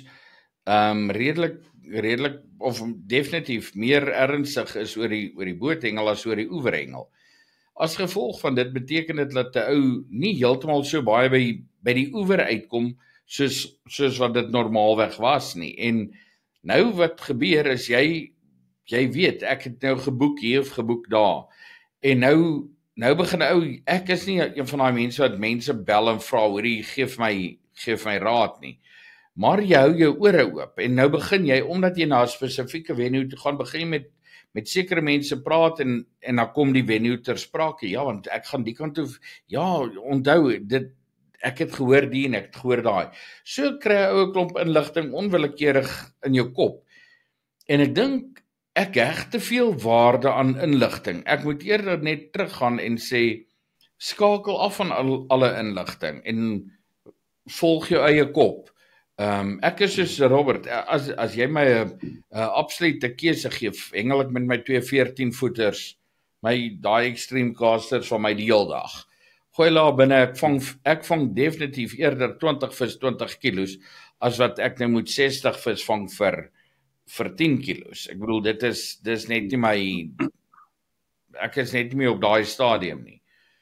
redelik of definitief meer ernstig is oor die boothengel as oor die oeverhengel. As gevolg van dit beteken dit dat 'n ou nie heeltemal so baie by die oewer uitkom soos wat dit normaalweg was nie. En nou wat gebeur is jy weet ek het nou geboek hier of geboek daar. En nou begin ek is nie een van daai mense wat mense bel en vra hoorie gee vir my raad nie. Maar jy hou jou ore oop en nou begin jy omdat jy na 'n spesifieke venue toe gaan begin met sekere mense praat en dan kom die venue ter sprake. Ja, want ek gaan die kant toe. Ja, onthou dit ek het gehoor die en ek het gehoor daai. So kry jy 'n klomp inligting onwillekeurig in jou kop. En ek dink ek heg te veel waarde aan inligting. Ek moet eerder net teruggaan en sê skakel af van alle inligting en volg jou eie kop. Ek is soos Robert, as jy my 'n absolute keuse gee, hengel ek met my 2 14-voeters, daai extreme casters van my die hele dag. Gooi daar binne, ek vang definitief eerder 20 vis 20 kilos, as wat ek nou moet 60 vis vang vir 10 kilos. Ek bedoel, dis net nie ek is net nie meer op daai stadium nie.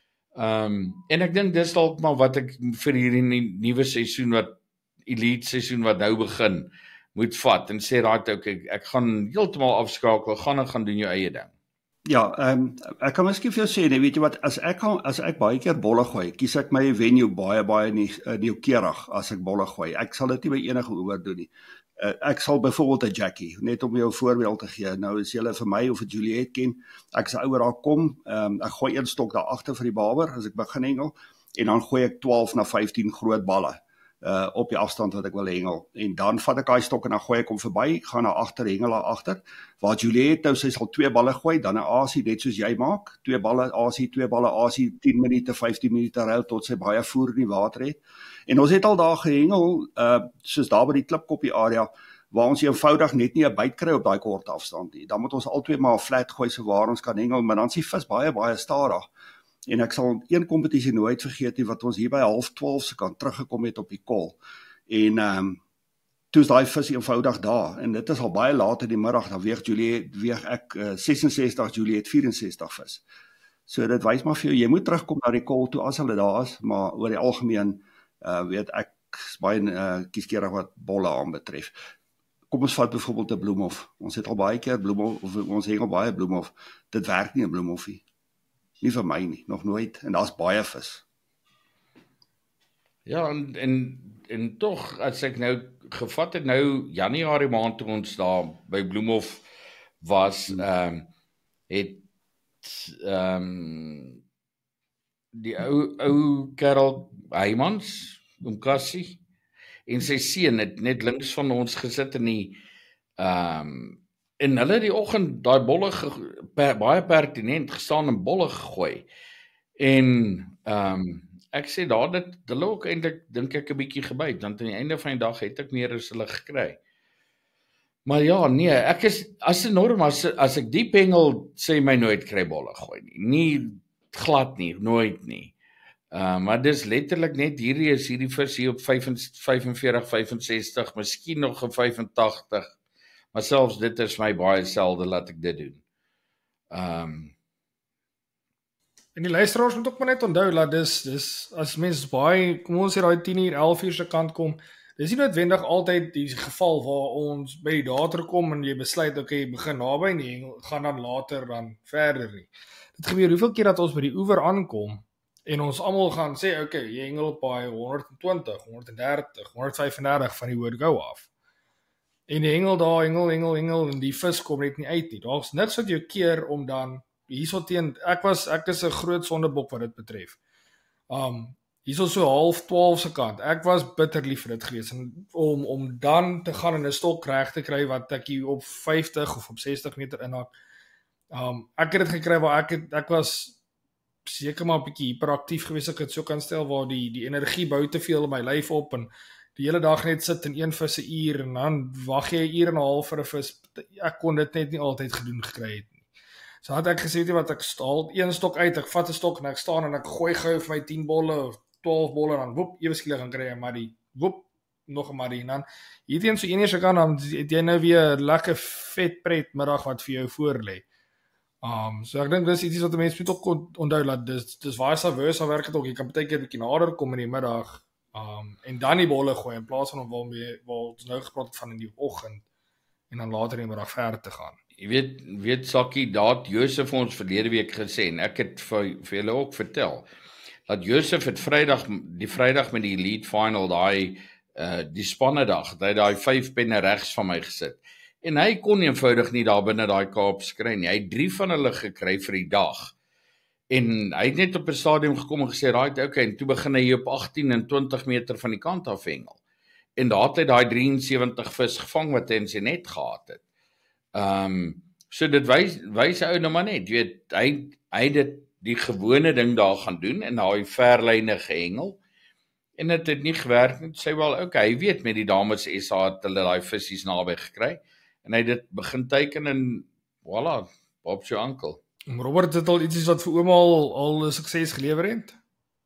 En ek dink dis dalk maar wat ek vir hierdie nuwe seisoen elite seisoen wat nou begin moet vat en sê raak ek gaan heeltemal afskakel, gaan doen jou eie ding. Ja, ek kan miskien vir jou sê, nee, weet jy wat, as ek baie keer bolle gooi, kies ek my venue baie nieuwkeurig as ek bolle gooi. Ek sal dit nie by enige oor doen nie. Ek sal byvoorbeeld 'n Jackie, net om jou voorbeeld te gee. Nou as julle vir my of vir Juliet ken, ek sal ouer daar kom, ek gooi 1 stok daar agter vir die barber as ek begin hengel en dan gooi ek 12 na 15 groot balle. Op die afstand wat ek wil hengel. En dan vat ek daai stok en dan gooi ek hom verby, gaan na agter, hengel daar agter. Waar Juliet nou sy sal 2 balle gooi, dan 'n asie net soos jy maak, 2 balle asie, 10 minute, 15 minute ruil tot sy baie voer in die water het. En ons het al daar gehengel, soos daar by die klipkoppie area, waar ons eenvoudig net nie 'n byt kry op daai kort afstand nie. Dan moet ons altyd maar 'n flat gooi so waar ons kan hengel, maar dan is die vis baie stadig. En ek sal een kompetisie nooit vergeet nie, wat ons hier by 11:30 se kant teruggekom het op die kol. En toe is daai vis eenvoudig daar. En dit is al baie laat in die middag, dan weeg ek 66, Juliet 64 vis. So dit wys maar vir jou, jy moet terugkom na die kol toe as hulle daar is, maar oor die algemeen weet ek is baie kieskeurig wat bolle aanbetref. Kom ons vat byvoorbeeld 'n bloemhof. Ons het al baie keer bloemhof, of ons hengel baie bloemhof. Dit werk nie 'n bloemhof nie. Nie vir my nie, nog nooit, en daar's baie vis. Ja, en tog, as ek nou gevat het nou Januarie maand toe ons daar by Bloemhof was, het die ou Karel Heymans, oom Cassie, en sy seun het net links van ons gesit in die en hulle die oggend daai bolle baie pertinent gestaan en bolle gegooi. En ek sê daar dit hulle ook eintlik dink ek 'n bietjie gebyt, want aan die einde van die dag het ek meer as hulle gekry. Maar ja, nee, ek is as 'n norm as ek diep hengel sê my nooit kry bolle gooi nie. Nie glad nie, nooit nie. Maar dis letterlik net hierdie vis hier op 45, 65, miskien nog 'n 85. Maar selfs dit is my baie selde laat ek dit doen. En die luisteraars moet ook maar net onthou dat dis as mens baie, kom ons sê daai 10:00, 11:00 se kant kom, dis nie noodwendig altyd die geval waar ons by die datum kom en jy besluit okay, begin naby en jy gaan dan later dan verder nie. Dit gebeur hoeveel keer dat ons by die oewer aankom en ons almal gaan sê okay, jy hengel op by 120, 130, 135 van die word go af. En die hengel daar, hengel en die vis kom net nie uit nie. Daar's niks wat jou keer om dan hierso teen ek is 'n groot sondebok wat dit betref. Hierso so 11:30 se kant. Ek was bitter lief vir dit gewees en om dan te gaan en 'n stok reg te kry wat ek hier op 50 of op 60 meter inhak. Ek het dit gekry waar ek was seker maar 'n bietjie hiperaktief gewees, ek het so kan stel waar die energie bou te veel in my lyf op en die hele dag net sit in een vis 'n uur en dan wag jy 1 uur en 'n half vir 'n vis. Ek kon dit net nie altyd gedoen gekry het nie. So had ek gesê, weet jy wat, ek staal een stok uit, ek vat 'n stok en ek staan en ek gooi gou vir my 10 bolle of 12 bolle en dan woep, ewe skielik gaan kry 'n maddie, woep, nog 'n maddie en dan hierteen so 1 uur se kant dan het jy nou weer 'n lekker vet pret middag wat vir jou voor lê. So ek dink dis iets wat mense moet ook onthou dat dis vice versa werk dit ook. Jy kan baie keer 'n bietjie nader kom in die middag en dan die bolle gooi in plaas van om waar ons nou gepraat het van in die oggend en dan later in die middag verder te gaan. Jy weet Sakkie, dat Josef ons verlede week gesê en ek het vir julle ook vertel dat Josef het die Vrydag met die Elite Final die spanne dag, hy daai 5 penne regs van my gesit. En hy kon eenvoudig nie daar binne daai Kaap skry nie. Hy het 3 van hulle gekry vir die dag. En hy het net op 'n stadium gekom en gesê, "Right, okay," en toe begin hy op 18 en 20 meter van die kant af hengel. En daar het hy daai 73 vis gevang wat hy in sy net gehad het. So dit wys ou nou maar net, jy weet, hy het die gewone ding daar gaan doen en daai verlyne gehengel. En dit het nie gewerk nie. Sê wel, okay, hy weet met die dames SA het hulle daai visies naby gekry. En hy het dit begin teiken en voilà, Bob se ankel. Robert het al iets wat vir ouma al 'n sukses gelewer het.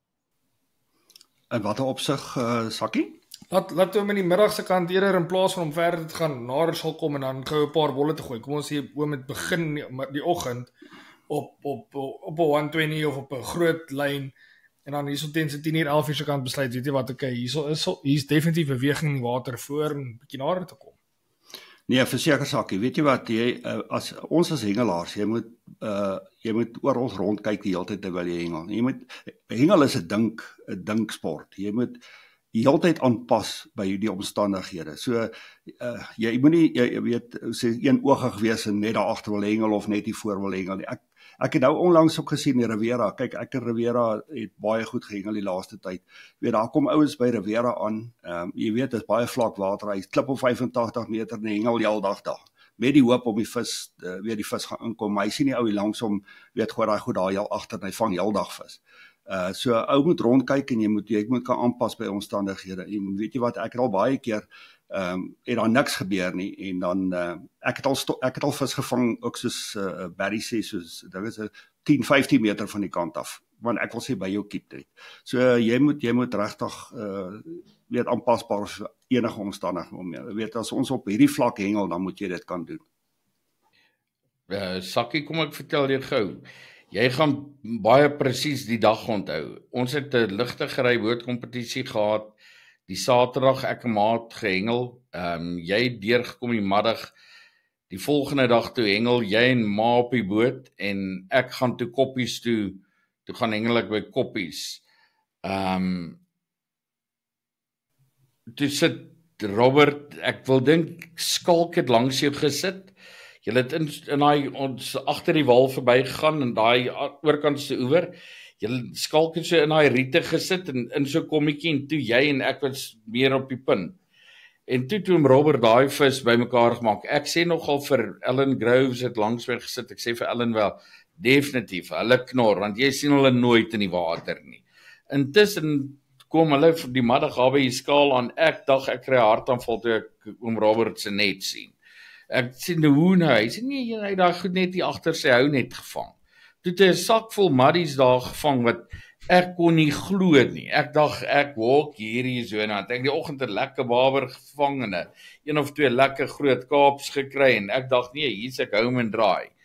In watter opsig, Sakkie? Laat hom in die middagse kant eerder in plaas van om verder te gaan nader sal kom en dan gou 'n paar bolle te gooi. Kom ons sê oom het begin die oggend op 'n 120 of op 'n groot lyn en dan hierso teen se 10:00, 11:00 se kant besluit, weet jy wat, okay, hier's definitief beweging in die water voor en bietjie nader te kom. Nee, verseker Sakkie, weet jy wat, as ons as hengelaars, jy moet oor ons rond kyk die hele tyd terwyl jy hengel. Hengel is 'n dinksport. Jy moet die hele tyd aanpas by die omstandighede. So jy moenie jy weet sê eenoogig wees en net daar agter wil hengel of net hier voor wil hengel nie. Ek het nou onlangs ook gesien die Riviera. Kyk, ek en Riviera het baie goed gehengel die laaste tyd. Jy weet, daar kom ouens by Riviera aan. Jy weet, dit is baie vlak water. Hy klip op 85 meter en hengel die hele dag daar. Met die hoop om die vis, weer die vis gaan inkom. Maar hy sien die ou hier langsom, weet, gooi daai goed daar heel agter en hy vang heel dag vis. So ou moet rondkyk en jy moet kan aanpas by omstandighede. En weet jy wat, ek het al baie keer het daar niks gebeur nie en dan ek het al vis gevang ook soos Barry sê, soos dit is 10, 15 meter van die kant af, want ek wil sê by jou keep dit. So jy moet regtig weet aanpasbaar vir enige omstandighede. Weet as ons op hierdie vlak hengel, dan moet jy dit kan doen. Sakkie, kom ek vertel jou gou. Jy gaan baie presies die dag onthou. Ons het 'n ligtegery bootkompetisie gehad. Die Saterdag ek en maat gehengel. Jy het deurgekom die middag. Die volgende dag toe hengel jy en ma op die boot en ek gaan toe Koppies toe gaan hengel ek by Koppies. Toe sit Robert, ek wil dink Skalk het langs jou gesit. Jy het in daai ons agter die wal verbygegaan en daai oorkantste oewer. Jy Skalk het so in daai riete gesit en in so kommetjie en toe jy en ek was meer op die punt. En toe Robert daai vis bymekaar gemaak. Ek sê nogal vir Ellen Groves het langs my gesit. Ek sê vir Ellen wel, definitief, hulle knor want jy sien hulle nooit in die water nie. Intussen kom hulle vir die middag daar by die skaal aan. Ek dink ek kry 'n hartaanval toe ek Robert se net sien. Ek sien hoe nou, hy sê nee, hy het daai goed net hier agter sy hou net gevang. Toe het hy 'n sak vol maddies daar gevang wat ek kon nie glo nie. Ek dink ek walk hierdie so en ek die oggend 'n lekker baber gevang en een of twee lekker groot Kaaps gekry en ek dink nee, hier's ek home and dry.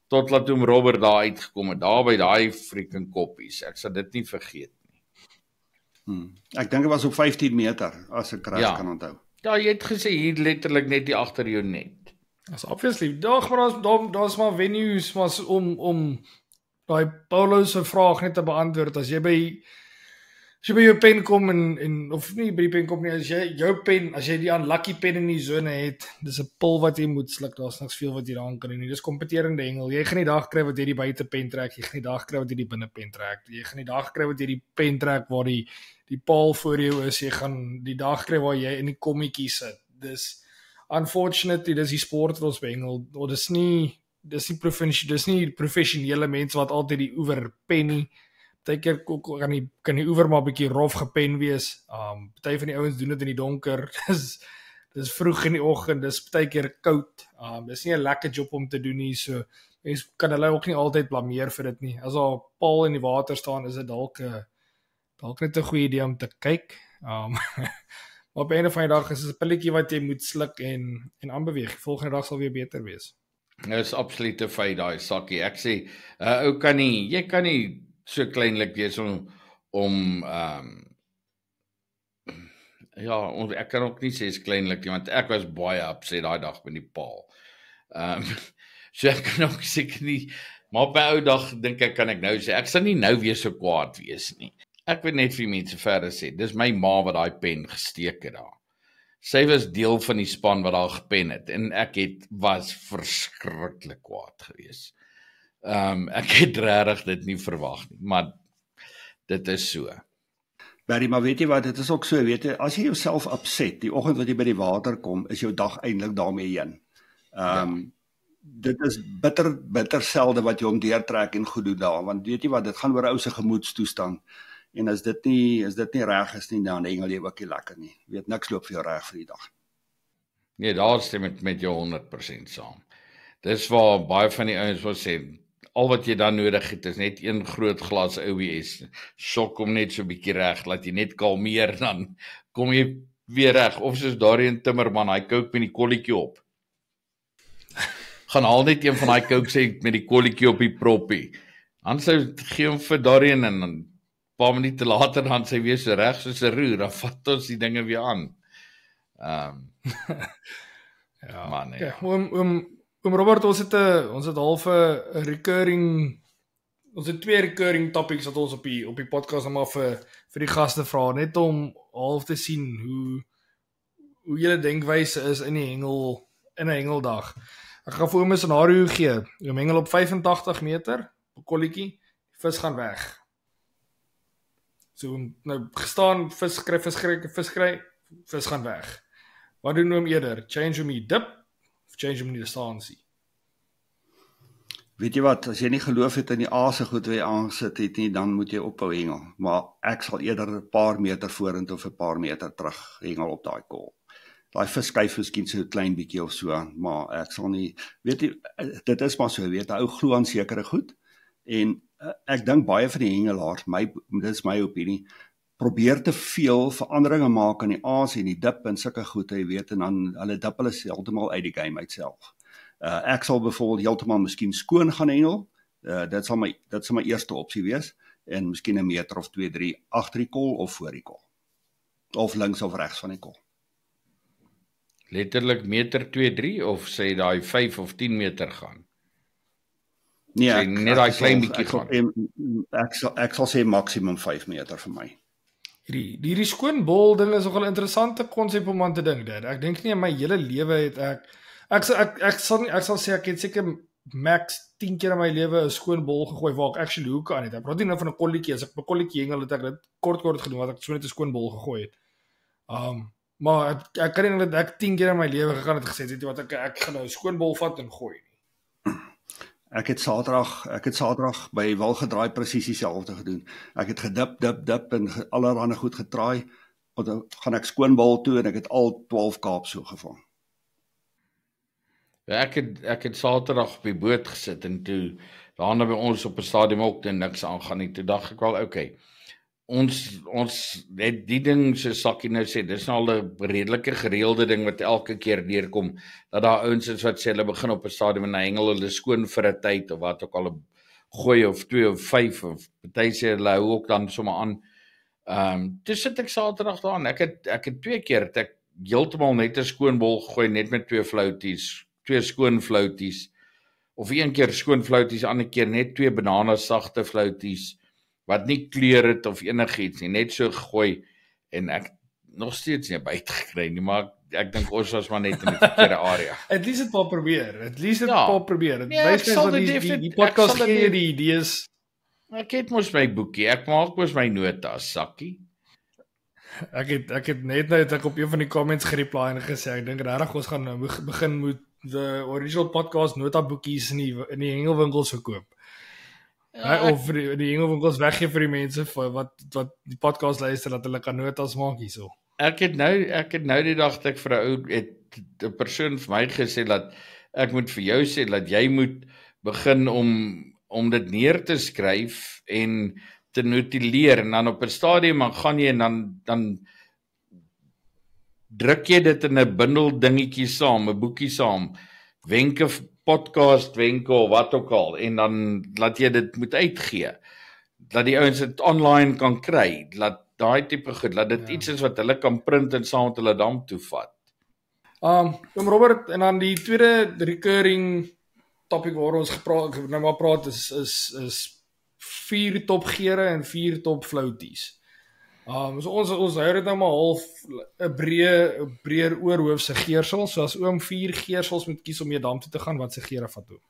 tot laat oom Robert daar uitgekom het, daar by daai freaking koppies. Ek sal dit nie vergeet nie. Ek dink dit was op 15 meter, as ek reg kan onthou. Ja, jy het gesê hier letterlik net hier agter jou net. That's obviously, maar daar's maar venues maar om daai Paulo se vraag net te beantwoord. As jy by jou pen kom en of nie by die pen kom nie, as jy die unlucky pen in die zone het, dis 'n pil wat jy moet sluk, daar's niks veel wat jy daaraan kan doen nie. Dis kompeterende hengel. Jy gaan die dag kry wat jy die buitepen trek, jy gaan die dag kry wat jy die binnepen trek. Jy gaan die dag kry wat jy die pen trek waar die paal voor jou is, jy gaan die dag kry waar jy in die kommetjie sit. Dis unfortunately, dis die sport wat ons behengel. Dis nie professionele mense wat altyd die oewer pen nie. Partykeer kan die oewer maar 'n bietjie rof gepen wees. Party van die ouens doen dit in die donker. Dis vroeg in die oggend, dis partykeer koud. Dis nie 'n lekker job om te doen nie, so mens kan hulle ook nie altyd blameer vir dit nie. As daar 'n paal in die water staan, is dit dalk net 'n goeie idee om te kyk. Maar op 'n einde van die dag is dit 'n pilletjie wat jy moet sluk en aanbeweeg. Die volgende dag sal weer beter wees. Nou is absoluut 'n feit daai sakkie. Ek sê, jy kan nie so kleinlik wees ek kan ook nie sê is kleinlik nie, want ek was baie upset daai dag met die paal. So ek kan ook seker nie, maar op my ou dag dink ek kan ek nou sê, ek sal nie nou weer so kwaad wees nie. Ek wil net vir mense verder sê, dis my ma wat daai pen gesteek het daar. Sy was deel van die span wat daar gepen het, en ek was verskriklik kwaad geweest. Ek het regtig dit nie verwag nie, maar dit is so. Barry, maar weet jy wat, dit is ook so, weet jy, as jy jouself upset, die oggend wat jy by die water kom, is jou dag eintlik daarmee heen. Dit is bitter selde wat jy om deurtrek en goed doen daar, want weet jy wat, dit gaan oor ou se gemoedstoestand. En as dit nie reg is nie, dan hengel jy ook nie lekker nie. Weet, niks loop vir jou reg vir die dag. Nee, daar stem ek met jou 100% saam. Dis waar baie van die ouens wil sê, al wat jy dan nodig het, is net een groot glas OBS. Sok hom net so 'n bietjie reg, laat jy net kalmeer, dan kom jy weer reg. Of soos Darian Timmerman, hy kook met die kolletjie op. Gaan haal net een van daai coke sê met die kolletjie op die proppie. Dan sou gee hom vir Darian en dan paar minute later dan sy weer so reg soos 'n roer, dan vat ons die dinge weer aan. Ja, maar nee. Okay. Robert, ons het half 'n recurring, ons het 2 recurring topics wat ons op die podcast maar vir die gaste vra, net om half te sien hoe julle denkwyse is in 'n hengeldag. Ek gaan vir hom 'n scenario gee. Jy hengel op 85 meter, op kolletjie, die vis gaan weg. So nou gestaan, vis kry, vis gaan weg. Wat doen hom eerder? Change hom die dip of change hom die distansie? Weet jy wat, as jy nie geloof het in die aase goed wat jy aangesit het nie, dan moet jy ophou hengel. Maar ek sal eerder 'n paar meter vorentoe of 'n paar meter terug hengel op daai kol. Daai vis skuif miskien so 'n klein bietjie of so, maar ek sal nie, weet jy, dit is maar so, weet, 'n ou glo aan sekere goed. En ek dink baie van die hengelaars, dit is my opinie, probeer te veel veranderinge maak aan die aas en die dip en sulke goed, jy weet, en dan hulle dip hulle heeltemal uit die game uitself. Ek sal byvoorbeeld heeltemal miskien skoon gaan hengel, dit sal my eerste opsie wees, en miskien 'n meter of 2, 3 agter die kol of voor die kol, of links of regs van die kol. Letterlik meter 2, 3 of sê daai 5 of 10 meter gaan? Nee, net daai klein bietjie gaan. Ek sal sê maksimum 5 meter vir my. Hierdie skoon bol ding is nogal 'n interessante konsep om aan te dink. Ek dink nie in my hele lewe het ek sal sê ek het seker max 10 keer in my lewe 'n skoon bol gegooi waar ek actually hoeke aan het. Ek praat nie nou van 'n kolletjie, as ek 'n kolletjie hengel het ek dit kort gedoen wat ek so net 'n skoon bol gegooi het. Maar ek kan nie dat ek 10 keer in my lewe gegaan het gesê het wat ek gaan nou 'n skoon bol vat en gooi nie. Ek het Saterdag by Wilgedraai presies dieselfde gedoen. Ek het gedip en allerhande goed getraai, en dan gaan ek skoonbal toe en ek het al 12 kaap so gevang. Ja, ek het Saterdag op die boot gesit en toe daarna by ons op 'n stadium ook niks aangaan nie. Toe dink ek wel, okay, ons het die ding so Sakkie nou sê, dis nou al 'n redelike gereelde ding wat elke keer deurkom, dat daar ouens is wat sê hulle begin op 'n stadium en hengel hulle skoon vir 'n tyd of wat ook al, 'n gooi of 2 of 5 of party sê hulle hou ook dan sommer aan. Toe sit ek Saterdag daar en ek het 2 keer het ek heeltemal net 'n skoon bol gegooi net met 2 flouties, 2 skoon flouties, of 1 keer skoon flouties, ander keer net 2 banane sagte flouties wat nie kleur het of enigiets nie, net so gegooi en ek nog steeds nie byt gekry nie, maar ek dink ons was maar net in die verkeerde area. At least het pa probeer. At least het Ja. pa probeer. Dit Nee, wys ek net sal dat dit die ek podcast sal dit gee jy nie- die idees. Ek het mos my boekie, ek maak mos my notas, Sakkie. Ek het net nou het ek op een van die comments gereply en gesê ek dink regtig ons gaan nou begin moet the original podcast notaboekies in die hengelwinkels verkoop. Ja, Of die hengelwinkels weggee vir die mense vir wat die podcast luister dat hulle kan notas maak hierso. Ek het nou die dag dat ek vir 'n ou het 'n persoon vir my gesê dat ek moet vir jou sê dat jy moet begin om dit neer te skryf en te notuleer en dan op 'n stadium dan gaan jy en dan druk jy dit in 'n bundel dingetjie saam, 'n boekie saam, wenke, podcast wenke of wat ook al en dan laat jy dit moet uitgee. Dat die ouens dit online kan kry, laat daai tipe goed, laat dit iets is wat hulle kan print en saam met hulle dam toe vat. Robert, en dan die tweede recurring topic waar ons nou maar praat is 4 top geure en 4 top flouties. So ons hou dit nou maar half 'n breër oorhoofse geursel, so as oom 4 geursels moet kies om jy dam toe te gaan, wat se geure vat toe?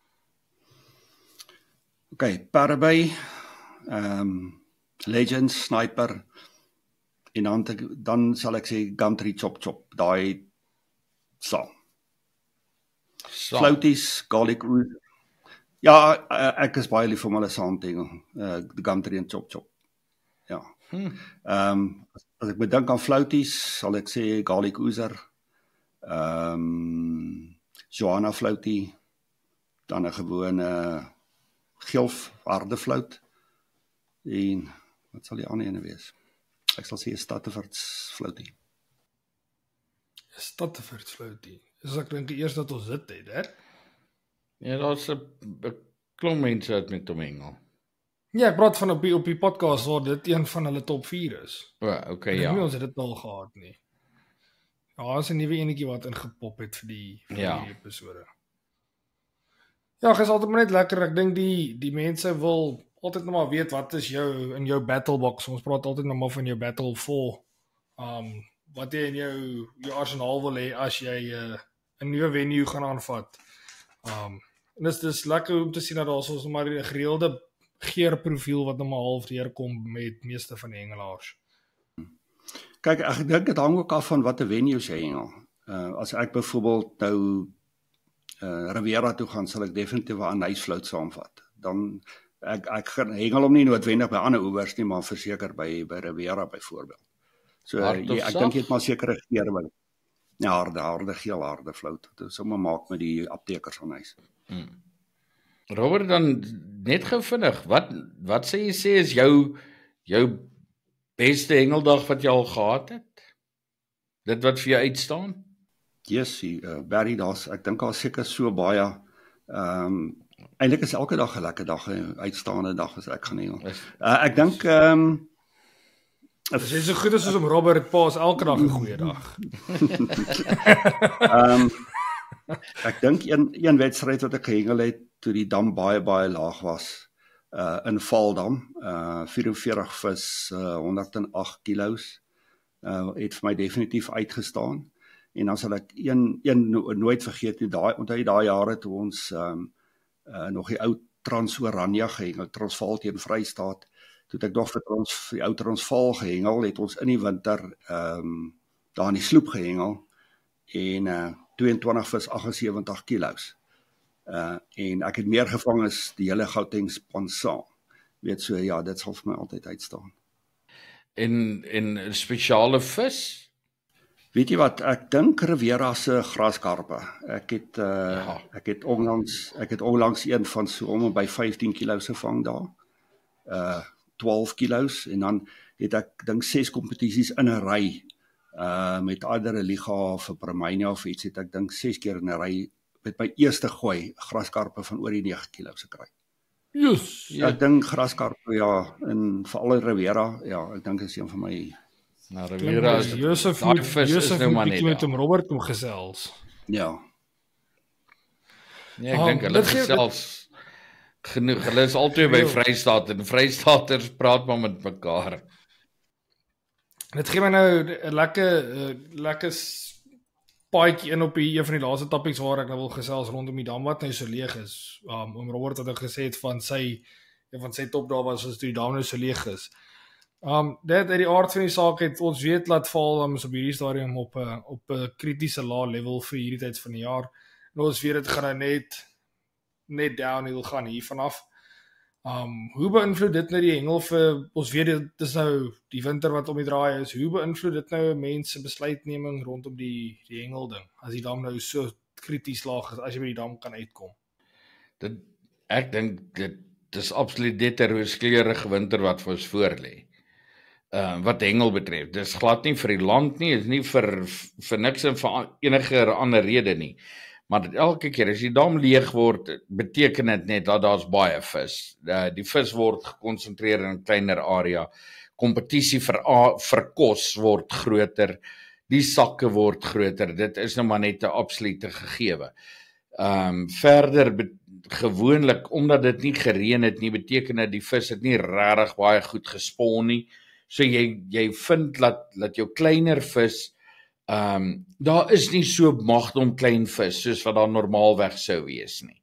Okay, Parabay, Legends, Sniper, en dan sal ek sê Gumtree Chop Chop, daai saam. Flouties, Garlic Ooze. Ja, ek is baie lief om hulle saam te hengel. Gumtree en Chop Chop. Ja. As ek bedink aan flouties, sal ek sê Garlic Oozer, Johanna floutie, dan 'n gewone gilf harde flout. En wat sal die ander ene wees? Ek sal sê 'n Stadtefords floutie. Stadtefords floutie. Dis ek dink eers dat ons dit het, hè? Ja, daar's 'n klomp mense wat met hom hengel. Ja, ek praat van op die podcast waar dit een van hulle top 4 is. O, okay, Ek ja. weet ons het dit al gehad nie. Ja, is 'n nuwe enetjie wat ingepop het vir die episode. Ja, dis altyd maar net lekker. Ek dink die mense wil altyd nog maar weet wat is in jou battle box. Ons praat altyd nog maar van jou battle 4. Wat jy in jou arsenaal wil hê as jy 'n nuwe venue gaan aanvat. En dis lekker om te sien dat daar soms maar 'n gereelde geurprofiel wat nou maar half deurkom met meeste van die hengelaars. Kyk, ek dink dit hang ook af van watter venues jy hengel. As ek byvoorbeeld nou Riviera toe gaan, sal ek definitief 'n anysflout saamvat. Dan ek hengel hom nie noodwendig by ander oewers nie, maar verseker by Riviera byvoorbeeld. So ek dink jy het maar sekere geure wil. Ja, harde geel harde flout. Dit sommer maak met die aptekers aan huis. Robert, dan net gou vinnig, wat sê jy is jou beste hengeldag wat jy al gehad het? Dit wat vir jou uitstaan? Yes, Barry, ek dink daar seker so baie. Eintlik is elke dag 'n lekker dag, 'n uitstaande dag as ek gaan hengel. Ek dink Dis so goed as om Robert Paas elke dag 'n goeie dag. Ek dink een wedstryd wat ek gehengel het toe die dam baie laag was, in Valdam, 44 vis, 108 kilos, het vir my definitief uitgestaan. En dan sal ek een nooit vergeet, onthou daai jare toe ons nog die ou Trans-Oranje gehengel, Transvaal teen Vrystaat, toe ek nog vir die ou Transvaal gehengel, het ons in die winter daar in die sloep gehengel, en 22 vis, 78 kilos. En ek het meer gevang as die hele Gauteng span saam. Weet so, ja, dit sal vir my altyd uitstaan. En spesiale vis? Weet jy wat, ek dink Riviera se graskarpe. Ek het onlangs een van so om by 15 kilos gevang daar. 12 kilos, en dan het ek dink 6 kompetisies in 'n ry met either 'n liga of 'n Promania of iets, het ek dink 6 keer in 'n ry met my eerste gooi graskarpe van oor die 9 kg gekry. Yes. Ja. Ek dink graskarpe en veral in Rivera, ek dink is een van my Nou Rivera is Josef daai vis is nou maar net. met hom Robert om gesels. ja. Nee, ek dink hulle gesels genoeg. Hulle is altyd by Vrystaat en Vrystaaters praat maar met mekaar. Dit gee my nou 'n lekker paadjie in op een van die laaste topics waar ek nou wil gesels rondom die dam wat nou so leeg is. Om Robert het gesê het van sy top daar was as die dam nou so leeg is. Dit uit die aard van die saak het ons weet laat val op hierdie stadium op 'n kritiese lae level vir hierdie tyd van die jaar. En ons weet dit gaan nou net downhill gaan hier vanaf. Hoe beïnvloed dit nou die hengel vir, ons weet dit is nou die winter wat om die draai is, hoe beïnvloed dit nou mense besluitneming rondom die hengel ding, as die dam nou so krities laag is, as jy by die dam kan uitkom? Ek dink dit is absoluut dit 'n rooskleurige winter wat vir ons voorlê. Wat hengel betref, dis glad nie vir die land nie, is nie vir niks en vir enige ander rede nie. Maar dit elke keer as die dam leeg word, beteken dit net dat daar's baie vis. Die vis word gekonsentreer in 'n kleiner area. Kompetisie vir kos word groter. Die sakke word groter. Dit is nou maar net 'n absolute gegewe. Verder gewoonlik omdat dit nie gereën het nie, beteken dit die vis het nie regtig baie goed gespoon nie. So jy vind dat jou kleiner vis daar is nie so magdom klein vis soos wat daar normaalweg sou wees nie.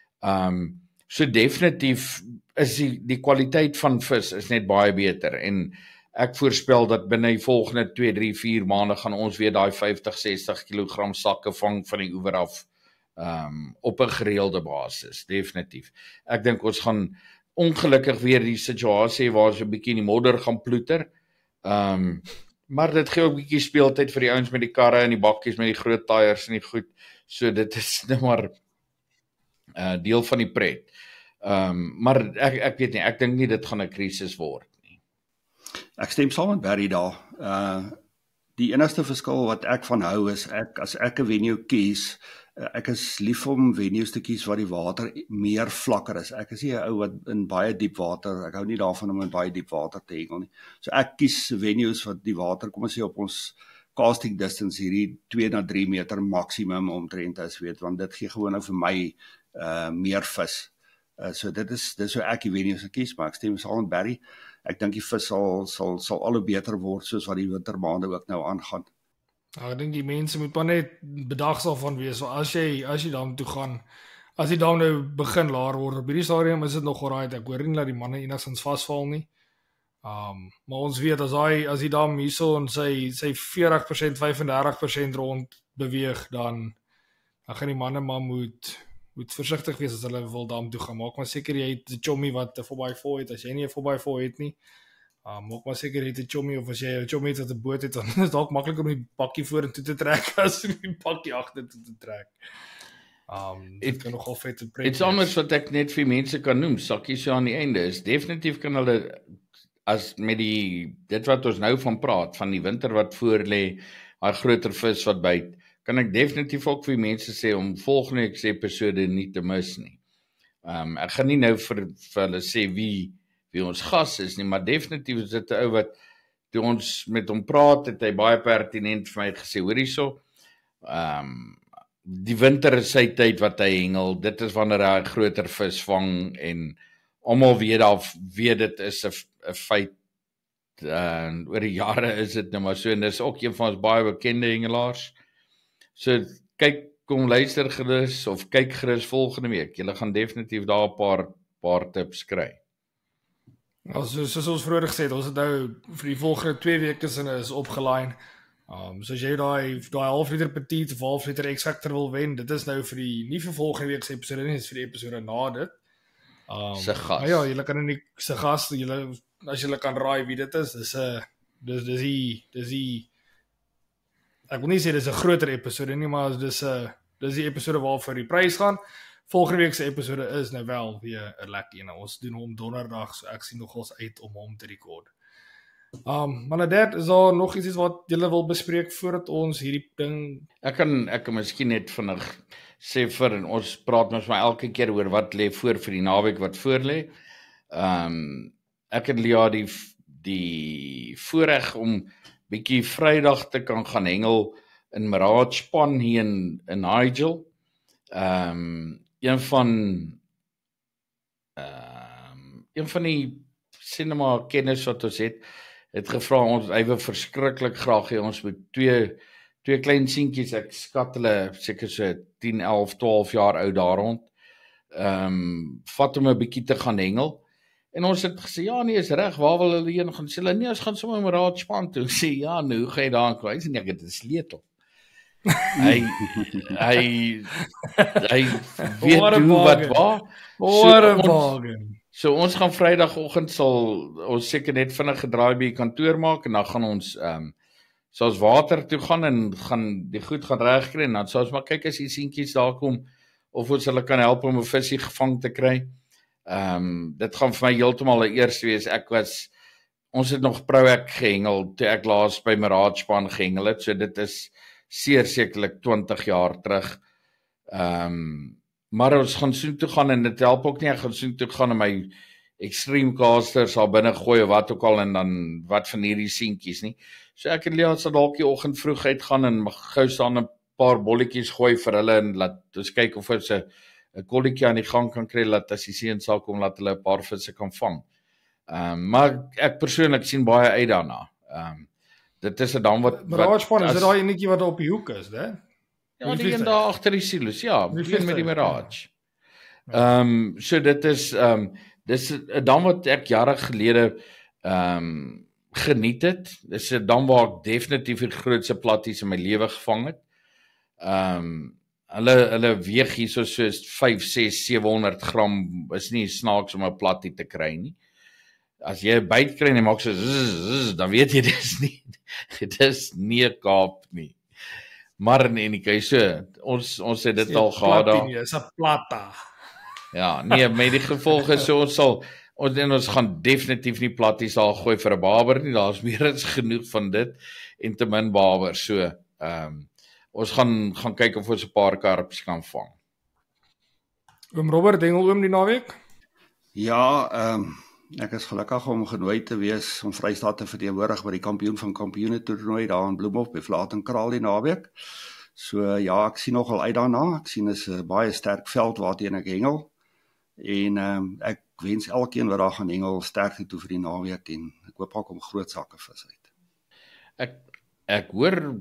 So definitief is die kwaliteit van vis is net baie beter en ek voorspel dat binne die volgende 2, 3, 4 maande gaan ons weer daai 50, 60 kg sakke vang van die oewer af op 'n gereelde basis, definitief. Ek dink ons gaan ongelukkig weer die situasie waar so 'n bietjie in die modder gaan ploeter. Maar dit gee ook 'n bietjie speeltyd vir die ouens met die karre en die bakkies met die groot tyres en die goed. So dit is nou maar deel van die pret. Maar ek weet nie, ek dink nie dit gaan 'n krisis word nie. Ek stem saam met Barry daar. Die enigste verskil wat ek van hou is as ek 'n venue kies, ek is lief om venues te kies waar die water meer vlakker is. Ek is nie 'n ou wat in baie diep water, ek hou nie daarvan om in baie diep water te hengel nie. So ek kies venues wat die water, kom ons sê op ons casting distance hierdie 2 na 3 meter maksimum omtrent is, want dit gee gewoon nou vir my meer vis. So dit is hoe ek die venues kies, maar ek stem saam met Barry. Ek dink die vis sal al hoe beter word soos wat die wintermaande ook nou aangaan. Ek dink die mense moet maar net bedagsam van wees. So as jy dam toe gaan, as die dam nou begin laer word, op hierdie stadium is dit nog alright. Ek hoor nie dat die manne enigstens vasval nie. Maar ons weet as die dam hierso en sy 40%, 35% rond beweeg, dan gaan die manne maar moet versigtig wees as hulle wil dam toe gaan. Maak maar seker jy het 'n chommy wat 'n 4x4 het. As jy nie 'n 4x4 het nie, maak maar seker jy het 'n chommy, of as jy 'n chommy het wat 'n boot het, dan is dit dalk maklik om die bakkie vorentoe te trek as om die bakkie agtertoe te trek. Dit kan nogal vet pret. Iets anders wat ek net vir mense kan noem, sakkies so aan die einde, is definitief kan hulle as met dit wat ons nou van praat, van die winter wat voor lê, daai groter vis wat byt, kan ek definitief ook vir mense sê om volgende episode nie te mis nie. Ek gaan nie nou vir hulle sê wie ons gas is nie, maar definitief is dit 'n ou wat toe ons met hom praat, het hy baie pertinent vir my gesê, hoor hierso, die winter is sy tyd wat hy hengel, dit is wanneer hy groter vis vang en almal weet dit is 'n feit. Oor die jare is dit nou maar so, en dis ook een van ons baie bekende hengelaars. So kom luister gerus of kyk gerus volgende week. Julle gaan definitief daar 'n paar tips kry. Soos ons vroeër gesê het, ons het nou vir die volgende 2 weke is opgelyn. So as jy daai half-liter petit of half-liter X-Factor wil wen, dit is nou nie vir volgende week se episode nie, dis vir die episode na dit. Se gas. Ja, julle kan nie se gas, as julle kan raai wie dit is, dis die ek wil nie sê dis 'n groter episode nie, maar dis die episode waarvoor die prys gaan. Volgende week se episode is nou wel weer 'n lekker een. Ons doen hom donderdag, so ek sien nogals uit om hom te rekord. Maar dit is daar nog iets wat julle wil bespreek voordat ons hierdie ding Ek kan miskien net vinnig sê vir en ons praat mos maar elke keer oor wat lê voor vir die naweek wat voor lê. Ek en Lia die voorreg om bietjie Vrydag te kan gaan hengel in Mirage Span hier in Nigel. Een van die cinema kennis wat ons het gevra ons hy wil verskriklik graag hê ons moet twee klein seentjies, ek skat hulle seker so 10, 11, 12 jaar oud daar rond. Vat hom 'n bietjie te gaan hengel. En ons het gesê ja nee, is reg, waar wil hulle heen gaan? Sê hulle nee, ons gaan sommer in Mirage Span toe. Sê ja, nou hoe gaan jy daar kom? Hy sê nee, ek het 'n sleutel. Hy weet hoe wat waar. What a bargain. So ons gaan Vrydagoggend sal ons seker net vinnig gedraai by die kantoor maak en dan gaan ons sal ons water toe gaan en gaan die goed gaan regkry en dan sal ons maar kyk as die seentjies daar kom of ons hulle kan help om 'n visie gevang te kry. Dit gaan vir my heeltemal 'n eers wees. Ons het nog Pro-Ek gehengel toe ek laas by Mirage Span gehengel het. So dit is sekerlik 20 jaar terug. Maar ons gaan soen toe gaan en dit help ook nie, ek gaan soen toe gaan en my extreme casters al binne gooi of wat ook al en dan wat van hierdie seentjies nie. So ek en Lia sal dalk die oggend vroeg uitgaan en gou staan 'n paar bolletjies gooi vir hulle en laat ons kyk of ons 'n kolletjie aan die gang kan kry, laat as die seun sal kom, laat hulle 'n paar visse kan vang. Maar ek persoonlik sien baie uit daarna. Dit is 'n dam wat Mirage Span, is dit daai enetjie wat op die hoek is, hè? Ja, die een daar agter die silos, ja, die een met die Mirage. So dit is dis 'n dam wat ek jare gelede geniet het. Dis 'n dam waar ek definitief die grootste platties in my lewe gevang het. Hulle weeg hierso soos 5, 6, 700 gram, is nie snaaks om 'n plattie te kry nie. As jy 'n byt kry en jy maak so dan weet jy dis nie 'n Kaap nie. Maar in die keuse, ons het dit al gehad daar. Dis 'n platta. Ja, nee, met die gevolge so ons gaan definitief nie platties daar gooi vir 'n barber nie. Daar's meer as genoeg van dit en te min barber. So, ons gaan kyk of ons 'n paar karpies kan vang. Oom Robert hengel oom die naweek? Ja, ek is gelukkig om genooi te wees om Vrystaat te verteenwoordig by die kampioen van kampioene toernooi daar in Bloemhof by Vlatenkraal die naweek. So ja, ek sien nogal uit daarna. Ek sien is 'n baie sterk veld waarteen ek hengel. En ek wens elkeen wat daar gaan hengel sterkte toe vir die naweek en ek hoop ook om groot sakke vis uit. Ek hoor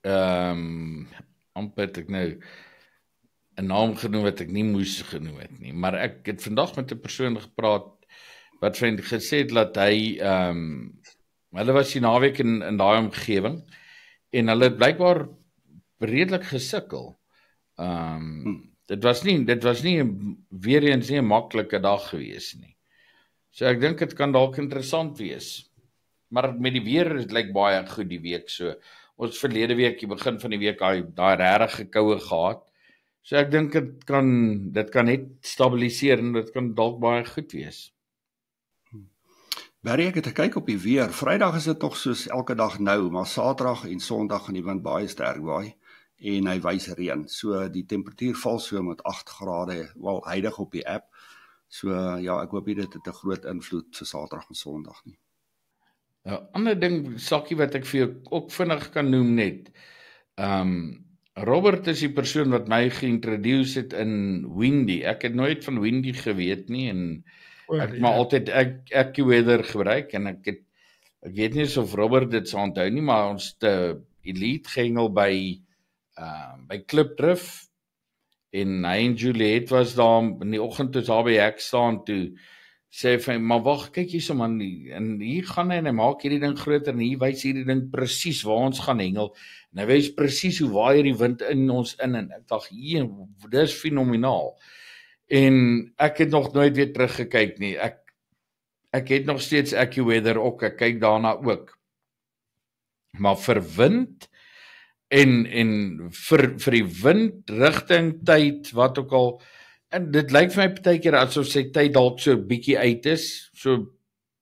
amper het ek nou 'n naam genoem wat ek nie moes genoem het nie, maar ek het vandag met 'n persoon gepraat wat vriend gesê het dat hy hulle was die naweek in daai omgewing en hulle het blykbaar redelik gesukkel. Dit was nie weer eens nie 'n maklike dag gewees nie. So ek dink dit kan dalk interessant wees. Maar met die weer is lyk baie goed die week so. Ons verlede week, die begin van die week daai regtig koue gehad. So ek dink dit kan net stabiliseer en dit kan dalk baie goed wees. Barry, ek het gekyk op die weer. Vrydag is dit nog soos elke dag nou, maar Saterdag en Sondag gaan die wind baie sterk waai en hy wys reën. So die temperatuur val so met 8 grade, wel huidig op die app. So ja, ek hoop nie dit het 'n groot invloed vir Saterdag en Sondag nie. 'n Ander ding, sakkie wat ek vir jou ook vinnig kan noem net. Robert is die persoon wat my geïntroduce het in Windy. Ek het nooit van Windy geweet nie en ek het maar altyd AccuWeather gebruik en ek weet nie of Robert dit sou onthou nie, maar ons het elite gehengel by Klipdrift en hy en Juliet was daar in die oggend toe daar by hek staan toe sê vir my, maar wag, kyk hierso man, en hier gaan hy en hy maak hierdie ding groter en hier wys hierdie ding presies waar ons gaan hengel en hy wys presies hoe waai die wind in ons in en ek dacht, dis fenomenaal. En ek het nog nooit weer teruggekyk nie. Ek het nog steeds AccuWeather ook, ek kyk daarna ook. Maar vir wind en vir die windrigting, tyd, wat ook al, en dit lyk vir my partykeer asof sy tyd dalk so bietjie uit is, so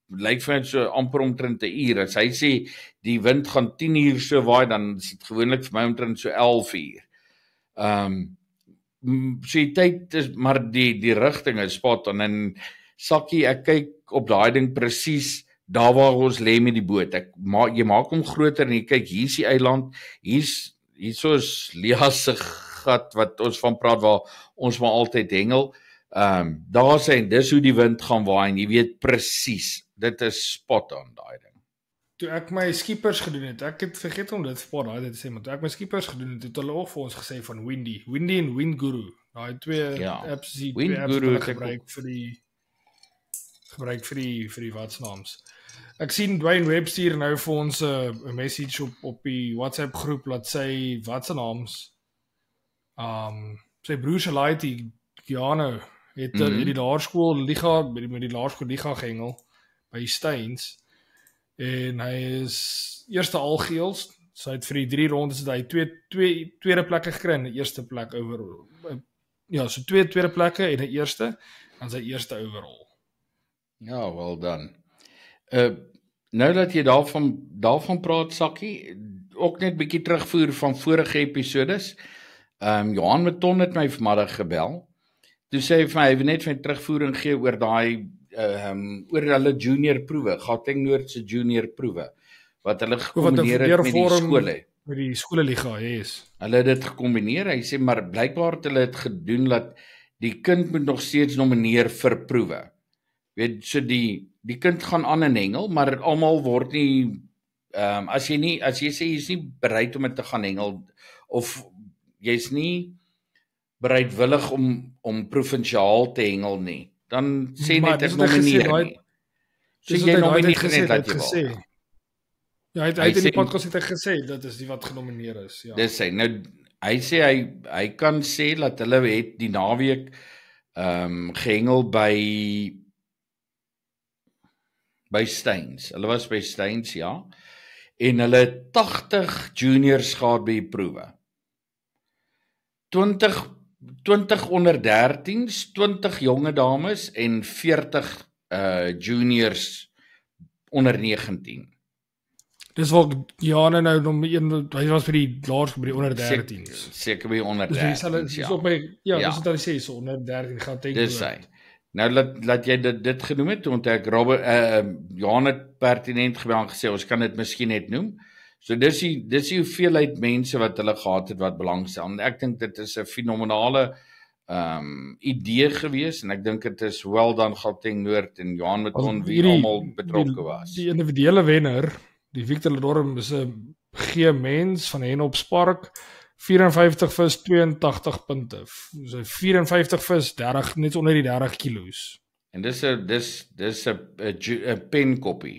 lyk vir my so amper omtrent 'n uur. As hy sê die wind gaan 10 uur so waai, dan is dit gewoonlik vir my omtrent so 11 uur. So die tyd is, maar die rigting is spot on, en Sakkie, ek kyk op daai ding presies daar waar ons lê met die boot. Jy maak hom groter en jy kyk, hier's die eiland, hierso is Lea se gat wat ons van praat, waar ons maar altyd hengel. Daar sê, dis hoe die wind gaan waai, en jy weet presies, dit is spot on daai ding. Toe ek my skippers gedoen het, ek het vergeet om dit vir daai te sê, maar toe ek my skippers gedoen het, het hulle ook vir ons gesê van Windy en Windguru. Daai twee apps, die twee apps wat hulle gebruik vir die watsnaams. Ek sien Dwayne Webb stuur nou vir ons 'n message op die WhatsApp groep, laat sy watsnaams. Sy broer se laaitie Giano het die laerskool liga met die laerskool liga gehengel by Steins. En hy is eerste algehels, so hy het vir die 3 rondes het hy tweede plekke gekry en 'n eerste plek overall. Ja, so 2 tweede plekke en 'n eerste, en sy eerste overall. Ja, well done. Nou dat jy daarvan praat, Sakkie, ook net bietjie terugvoer van vorige episodes. Johan Meton het my vanmiddag gebel. Toe sê hy vir my, hy wil net vir my terugvoering gee oor daai oor hulle junior proewe, Gauteng Noord se junior proewe, wat hulle gekombineer het met die skole. Met die skoleliga, yes. Hulle het dit gekombineer, hy sê, maar blykbaar het hulle dit gedoen, dat die kind moet nog steeds nomineer vir proewe. Weet, so die kind gaan aan in hengel, maar almal word nie, as jy sê, jy is nie bereid om dit te gaan hengel, of jy's nie bereidwillig om provinsiaal te hengel nie, dan sê net ek nomineer nie. So jy nomineer net dat jy wil. Ja, hy het in die podcast het gesê, dat is die wat genomineer is. Ja. Dis hy, nou, hy sê, hy kan sê, dat hulle het die naweek gehengel by Steins. Hulle was by Steins, ja. En hulle het 80 juniors gehad by die proewe. 20 onder 13's, 20 jonge dames en 40 juniors onder 19. Dis wat Jane nou hy was by die laerskool by die onder 13's. Seker by onder 13's, ja. Dis wat hy sê, so onder 13 gaan teken. Dis hy. Nou laat jy dit genoem het, want ek Johan het pertinent gebel en gesê, ons kan dit miskien net noem. So dis die hoeveelheid mense wat hulle gehad het wat belangstel. En ek dink dit is 'n fenominale idee gewees, en ek dink dit is wel dan Gauteng Noord en Johan Meton wie almal betrokke was. Die individuele wenner, die Victor Ledorm, is 'n G-mens van Henop Spark, 54 vis, 82 punte. So 54 vis, 30, net onder die 30 kilos. En dis 'n penkoppie.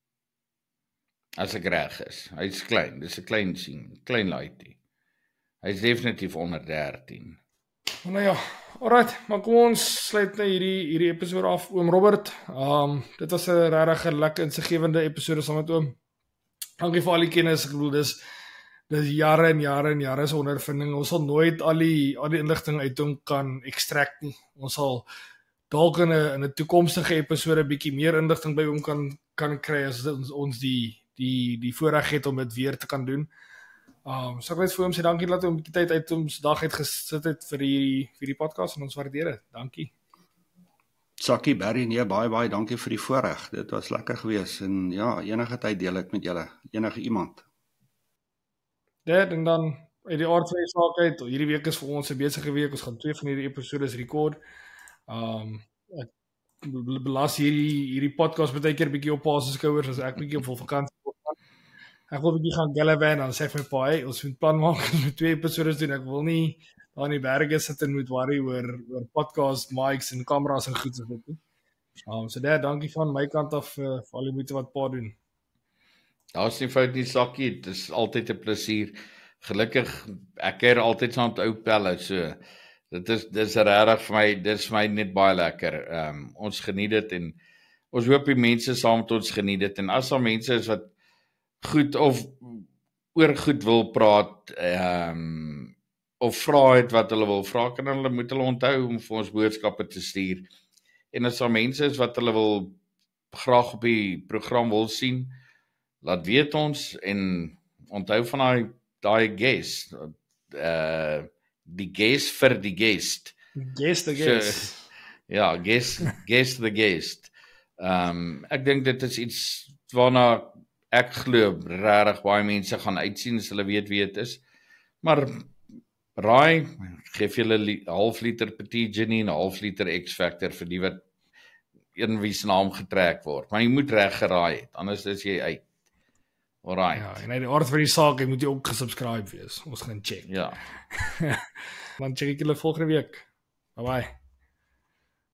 As ek reg is. Hy's klein, dis 'n klein sien, klein laaitjie. Hy's definitief onder 13. Nou ja, alright, maar kom ons sluit nou hierdie episode af. Oom Robert, dit was 'n regtig lekker insiggewende episode saam met oom. Dankie vir al die kennis. Ek bedoel, dis jare en jare se ondervinding. Ons sal nooit al die inligting uit hom kan extract nie. Ons sal dalk in 'n toekomstige episode 'n bietjie meer inligting by hom kan kry as ons die voorreg het om dit weer te kan doen. So ek wil vir hom sê dankie dat hy 'n bietjie tyd uit ons dag het gesit het vir die podcast, en ons waardeer dit. Dankie. Sakkie, Barry, nee, baie dankie vir die voorreg. Dit was lekker geweest, en ja, enige tyd deel ek met julle, enige iemand. Dit, en dan uit die aard van die saak uit, hierdie week is vir ons 'n besige week. Ons gaan 2 van hierdie episodes rekord. Ek belas hierdie podcast baie keer bietjie op pa se skouers as ek bietjie op vakansie wil gaan. Ek wil bietjie gaan Galavan, dan sê my pa, hey, ons moet plan maak, ons moet 2 episodes doen. Ek wil nie daar in die berge sit en moet worry oor podcast, mics en kameras en goed so dit nie. So dankie van my kant af vir al die moeite wat pa doen. Daar's nie fout nie, Sakkie, dit is altyd 'n plesier. Gelukkig, ek keer altyd saam met ou pelle, so dis regtig vir my, dis vir my net baie lekker. Ons geniet dit, en ons hoop die mense saam met ons geniet dit, en as daar mense is wat goed of oor goed wil praat, of vra het wat hulle wil vra, moet hulle onthou om vir ons boodskappe te stuur. En as daar mense is wat hulle wil graag op die program wil sien, laat weet ons en onthou van daai guest, die guest vir die guest. Guest the guest. Ja, guest the guest. Ek dink dit is iets waarna ek glo regtig baie mense gaan uitsien as hulle weet wie dit is. Maar raai, geef julle 'n half liter Petit Genie en 'n half liter X-Factor vir die wat een wie se naam getrek word. Maar jy moet reg geraai het, anders is jy uit. Alright. Ja, en uit die aard van die saak, jy moet jy ook gesubscribe wees. Ons gaan check. Ja. Dan check ek julle volgende week. Bye bye.